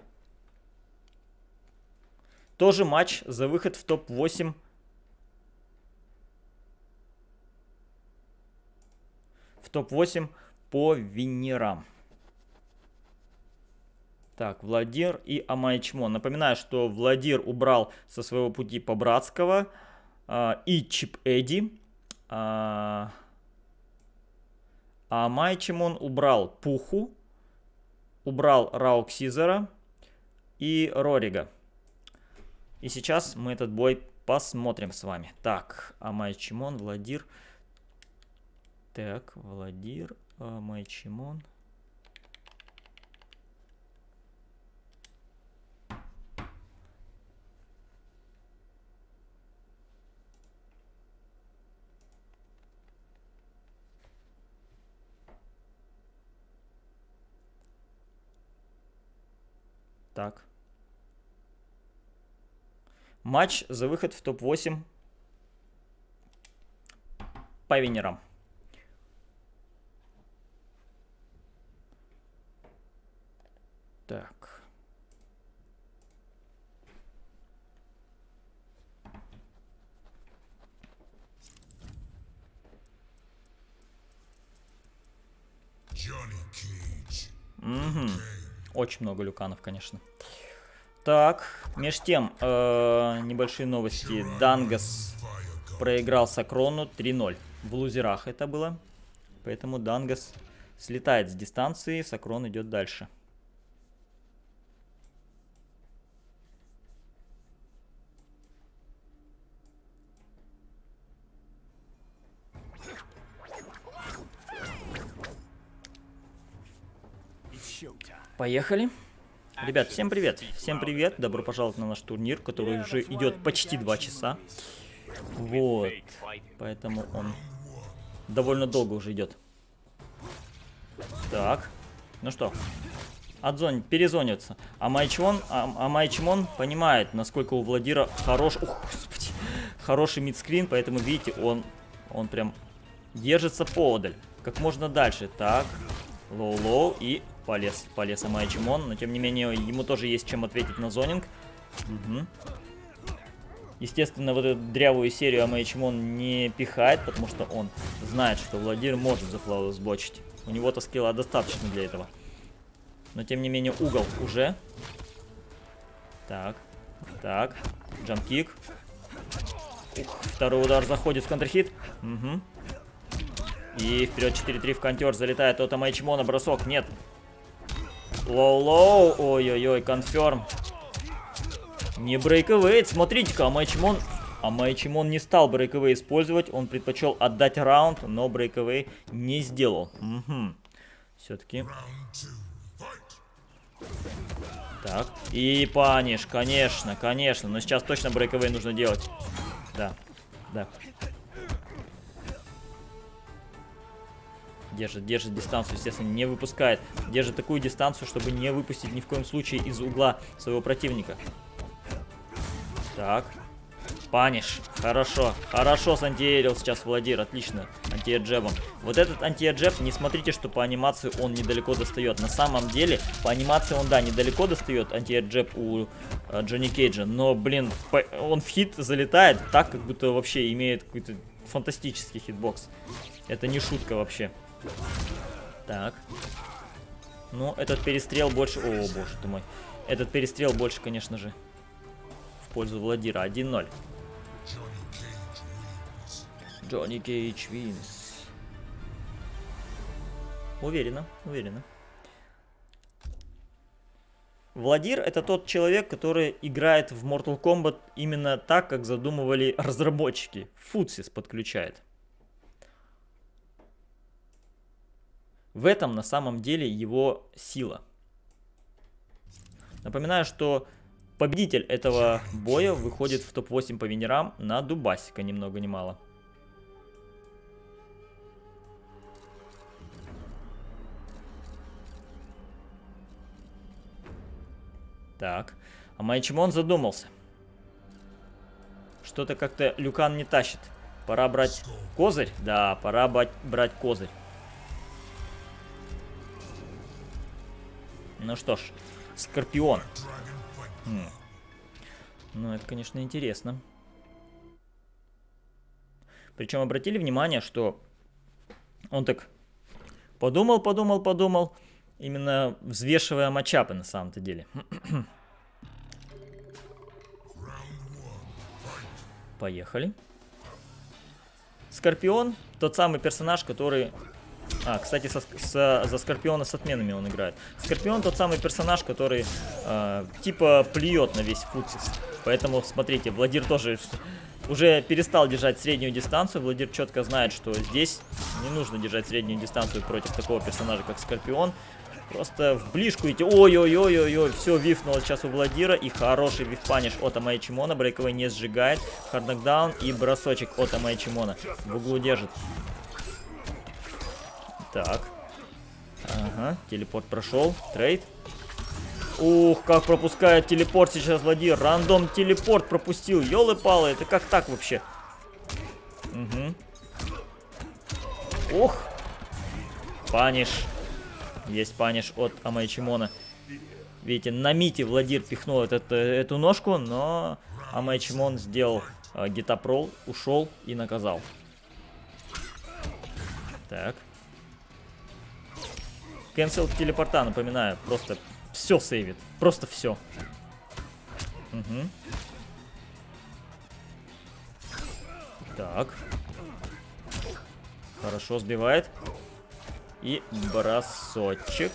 Тоже матч за выход в топ восемь. В топ восемь по венерам. Так, Владир и Амайчмон. Напоминаю, что Владир убрал со своего пути Побратского э, и Чип Эдди. А, а Амайчмон убрал Пуху, убрал Раук Сизера и Рорига. И сейчас мы этот бой посмотрим с вами. Так, Амайчмон, Владир. Так, Владир, Амайчмон. Так. Матч за выход в топ восемь по венерам. Так. Угу. Очень много люканов, конечно. Так, меж тем, э, небольшие новости. Дангас проиграл Сакрону три ноль. В лузерах это было. Поэтому Дангас слетает с дистанции, Сокрон идет дальше. Поехали. Ребят, всем привет. Всем привет. Добро пожаловать на наш турнир, который уже идет почти два часа. Вот. Поэтому он довольно долго уже идет. Так. Ну что. Отзон, перезонится. А Майчмон, а, а Майчмон понимает, насколько у Владира хорош... Ух, господи. Хороший мидскрин, поэтому, видите, он, он прям держится поодаль. Как можно дальше. Так. Лоу-лоу и... Полез, полез Амайчмон, но тем не менее ему тоже есть чем ответить на зонинг. Угу. Естественно, вот эту дрявую серию Амайчмон не пихает, потому что он знает, что Владир может зафлау сблочить. У него-то скилла достаточно для этого. Но тем не менее угол уже. Так, так, джамп-кик. Ух, второй удар заходит в контрхит. Угу. И вперед четыре три в контер залетает от Амайчмона, бросок, нет. Лоу-лоу, ой-ой-ой, конферм. Не брейковейт, смотрите-ка, Амайчмон... Амайчмон не стал брейковей использовать, он предпочел отдать раунд, но брейковей не сделал. Угу. Все-таки. Так, и паниш, конечно, конечно, но сейчас точно брейковей нужно делать. Да, да. Держит, держит дистанцию, естественно, не выпускает. Держит такую дистанцию, чтобы не выпустить ни в коем случае из угла своего противника. Так. Паниш. Хорошо. Хорошо с антиэрил сейчас Владир. Отлично. Антиэджебом. Вот этот антиэджеб, не смотрите, что по анимации он недалеко достает. На самом деле, по анимации он, да, недалеко достает антиэджеб у э, Джонни Кейджа. Но, блин, по, он в хит залетает так, как будто вообще имеет какой-то фантастический хитбокс. Это не шутка вообще. Так. Ну, этот перестрел больше... О, боже ты мой. Этот перестрел больше, конечно же, в пользу Владира. один ноль. Джонни Кейдж винс. Уверенно, уверенно. Владир — это тот человек, который играет в Mortal Kombat именно так, как задумывали разработчики. Футсис подключает. В этом на самом деле его сила. Напоминаю, что победитель этого боя выходит в топ восемь по винерам на дубасика, ни много ни мало. Так, а Майчмон задумался. Что-то как-то Люкан не тащит. Пора брать козырь? Да, пора брать козырь. Ну что ж, Скорпион. Хм. Ну, это, конечно, интересно. Причем обратили внимание, что он так подумал, подумал, подумал, именно взвешивая матчапы на самом-то деле. Поехали. Скорпион, тот самый персонаж, который... А, кстати, со, со, за Скорпиона с отменами он играет. Скорпион тот самый персонаж, который э, типа плюет на весь футсис. Поэтому, смотрите, Владир тоже уже перестал держать среднюю дистанцию. Владир четко знает, что здесь не нужно держать среднюю дистанцию против такого персонажа, как Скорпион. Просто в ближку идти. Ой-ой-ой-ой-ой. Все, вифнуло сейчас у Владира. И хороший виф-паниш от Амайчмона. Брейковый не сжигает. Харднокдаун и бросочек от Амайчмона. В углу держит. Так. Ага, телепорт прошел. Трейд. Ух, как пропускает телепорт сейчас Владир. Рандом телепорт пропустил. Ёлы-палы, это как так вообще? Угу. Ух. Паниш. Есть паниш от Амайчмона. Видите, на мите Владир пихнул этот, эту ножку, но Амайчмон сделал э, гитапрол, ушел и наказал. Так. Кэнсел телепорта, напоминаю, просто все сейвит. Просто все. Угу. Так. Хорошо, сбивает. И бросочек.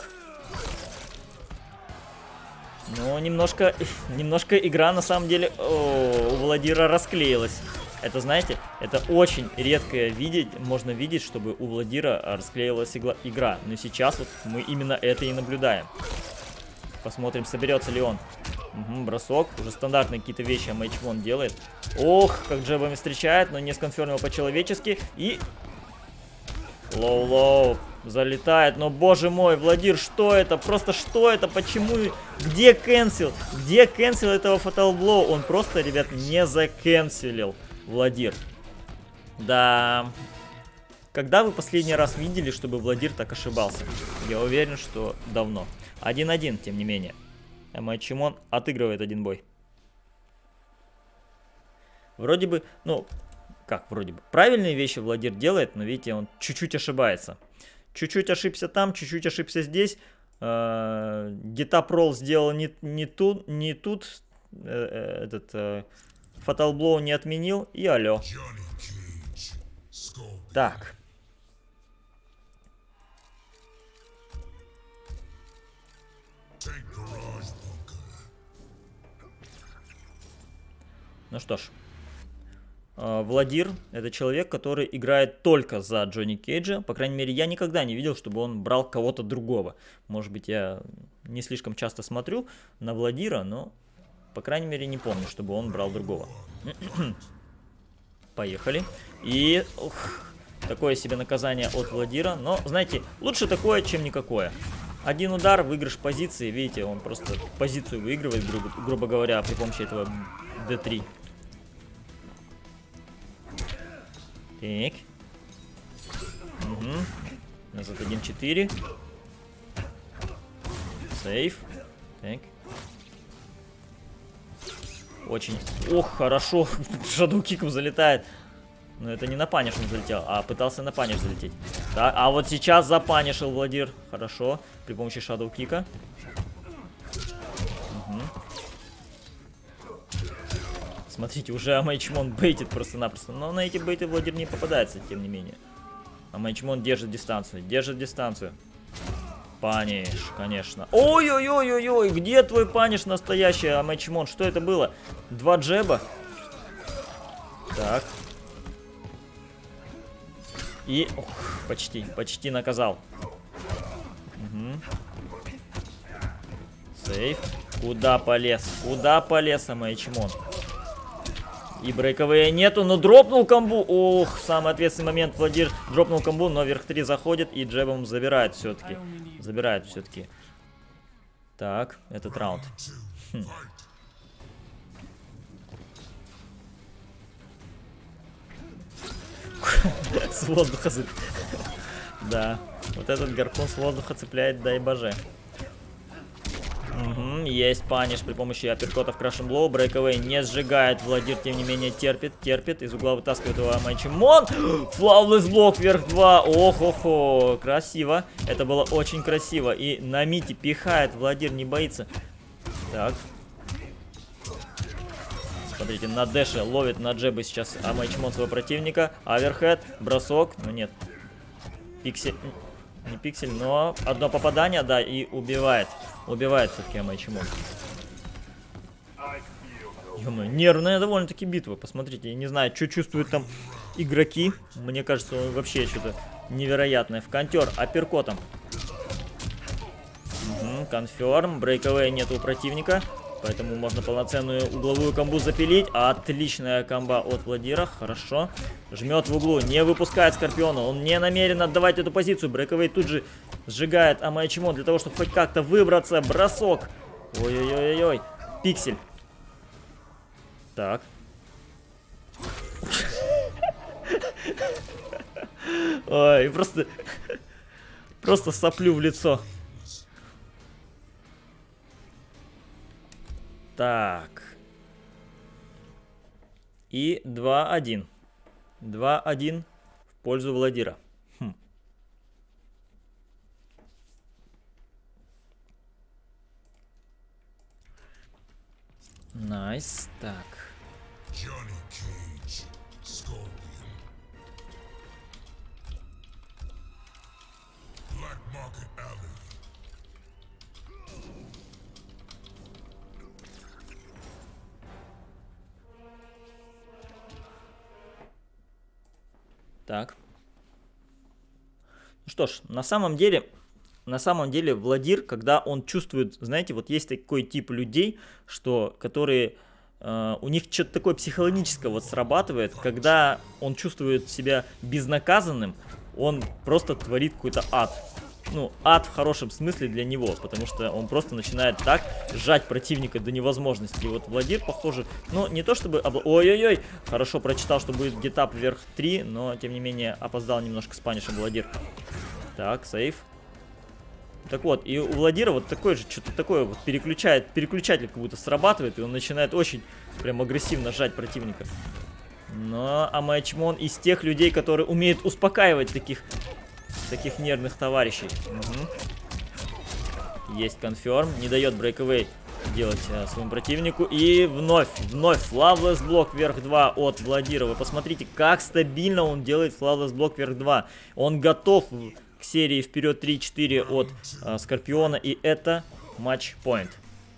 Ну, немножко, немножко игра на самом деле о, у Владира расклеилась. Это, знаете, это очень редкое видеть, можно видеть, чтобы у Владира расклеилась игра. Но сейчас вот мы именно это и наблюдаем. Посмотрим, соберется ли он. Угу, бросок. Уже стандартные какие-то вещи Амэйчмон делает. Ох, как джебами встречает, но не сконфермил по-человечески. И... Лоу-лоу. Залетает. Но, боже мой, Владир, что это? Просто что это? Почему? Где кэнсел? Где кэнсел этого Fatal Blow? Он просто, ребят, не закэнселил Владир. Да... Когда вы последний раз видели, чтобы Владир так ошибался? Я уверен, что давно. один-один, тем не менее. Амэйчмон отыгрывает один бой. Вроде бы, ну, как вроде бы, правильные вещи Владир делает, но видите, он чуть-чуть ошибается. Чуть-чуть ошибся там, чуть-чуть ошибся здесь. Гетапрол сделал не, не тут, не тут. Этот Fatal Blow не отменил. И алло. Так. Ну что ж, Владир — это человек, который играет только за Джонни Кейджа. По крайней мере, я никогда не видел, чтобы он брал кого-то другого. Может быть, я не слишком часто смотрю на Владира, но, по крайней мере, не помню, чтобы он брал другого. Поехали. И ух, такое себе наказание от Владира. Но, знаете, лучше такое, чем никакое. Один удар, выигрыш позиции. Видите, он просто позицию выигрывает, грубо, грубо говоря, при помощи этого дэ три. Так. Угу. Назад один четыре. Сейф. Так. Очень... Ох, хорошо. Shadow киком залетает. Но это не на паниш он залетел, а пытался на паниш залететь. Так, а вот сейчас запанишил Владир. Хорошо. При помощи Shadow кика. Угу. Смотрите, уже Амэйчмон бейтит просто-напросто. Но на эти бейты Владир не попадается, тем не менее. Амэйчмон держит дистанцию. Держит дистанцию. Паниш, конечно. Ой-ой-ой-ой-ой, где твой паниш настоящий, Амэйчмон? Что это было? Два джеба. Так. И... Ох, почти, почти наказал. Угу. Сейф. Куда полез? Куда полез Амэйчмон? И брейковые нету, но дропнул комбу. Ох, самый ответственный момент. Владир дропнул комбу, но вверх три заходит и джебом забирает все-таки. Забирает все-таки. Так, этот раунд. Хм. С воздуха. Да, вот этот гарпун с воздуха цепляет, дай боже. Угу, есть паниш при помощи апперкотов Crash and Blow. Брейковей не сжигает. Владир, тем не менее, терпит, терпит. Из угла вытаскивает его Амэйчмон. Флawless блок вверх два. Ох-охо, красиво. Это было очень красиво. И на мите пихает. Владир не боится. Так. Смотрите, на дэше ловит на джебы сейчас Амэйчмон своего противника. Аверхед, бросок. Ну нет. Пиксель. Не пиксель, но одно попадание, да, и убивает. Убивает все-таки Амэйчмон. Ё-моё, нервная довольно-таки битва. Посмотрите, я не знаю, что чувствуют там игроки. Мне кажется, вообще что-то невероятное. В контер, апперкотом. Угу, конферм. Брейковая нет у противника. Поэтому можно полноценную угловую комбу запилить. Отличная комба от Владира. Хорошо. Жмет в углу. Не выпускает Скорпиона. Он не намерен отдавать эту позицию. Брейковей тут же сжигает Амэйчмон для того, чтобы хоть как-то выбраться. Бросок. Ой-ой-ой-ой. Пиксель. Так. Ой, просто... Просто соплю в лицо. Так. И два один. два один в пользу Владира. Хм. Найс. Так. Так. Ну что ж, на самом деле, на самом деле Владир, когда он чувствует, знаете, вот есть такой тип людей, что, которые, э, у них что-то такое психологическое вот срабатывает, когда он чувствует себя безнаказанным, он просто творит какой-то ад. Ну, ад в хорошем смысле для него, потому что он просто начинает так сжать противника до невозможности. И вот Владир, похоже, ну, не то чтобы... Обла... Ой-ой-ой, хорошо прочитал, что будет гетап вверх три, но, тем не менее, опоздал немножко с панишем Владир. Так, сейф. Так вот, и у Владира вот такой же, что-то такое вот переключает, переключатель как будто срабатывает, и он начинает очень прям агрессивно сжать противника. Но Амаичмон из тех людей, которые умеют успокаивать таких... таких нервных товарищей. Угу. Есть конферм. Не дает брейкавей делать э, своему противнику. И вновь, вновь флавлесс блок вверх два от Владира. Вы посмотрите, как стабильно он делает флавлесс блок вверх два. Он готов к серии вперед три-четыре от э, Скорпиона. И это матч-поинт.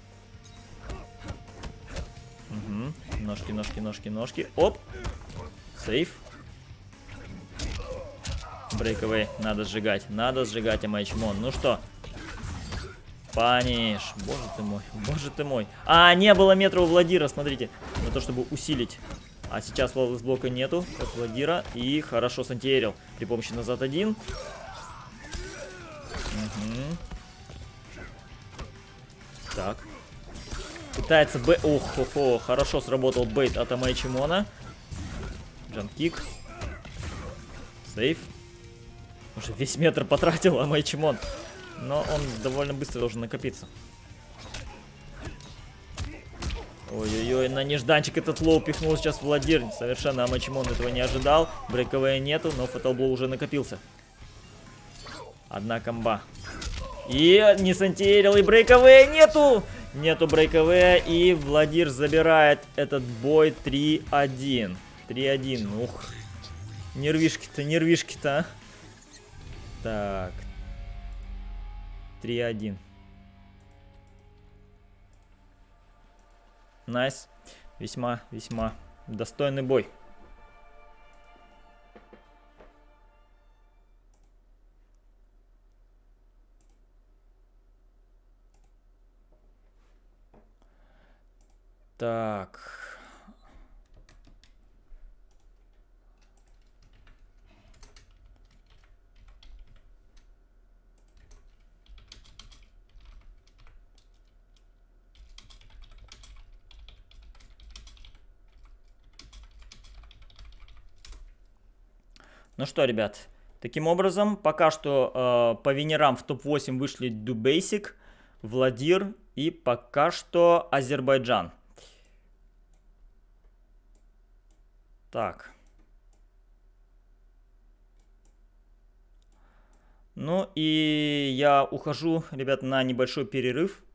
Угу. Ножки, ножки, ножки, ножки. Оп. Сейф. Брейкавей. Надо сжигать. Надо сжигать Амаичмон. Ну что? Паниш. Боже ты мой. Боже ты мой. А, не было метра у Владира, смотрите. На то, чтобы усилить. А сейчас флawless блока нету от Владира. И хорошо сантиэрил. При помощи назад один. Угу. Так. Пытается Б... Ох, ох, ох. Хорошо сработал бейт от Амаичмона. Джамп-кик. Сейф. Уже весь метр потратил Амаичмон. Но он довольно быстро должен накопиться. Ой-ой-ой, на нежданчик этот лоу пихнул сейчас Владир. Совершенно Амаичмон этого не ожидал. Брейковая нету, но фаталблоу уже накопился. Одна комба. И не сантиэрил, и брейковая нету! Нету брейковая, и Владир забирает этот бой три один. три один, ух. Нервишки-то, нервишки-то. Так. три один. Найс. Весьма, весьма достойный бой. Так. Ну что, ребят, таким образом, пока что э, по винерам в топ восемь вышли Дубейсик, Владир и пока что Азербайджан. Так. Ну и я ухожу, ребят, на небольшой перерыв.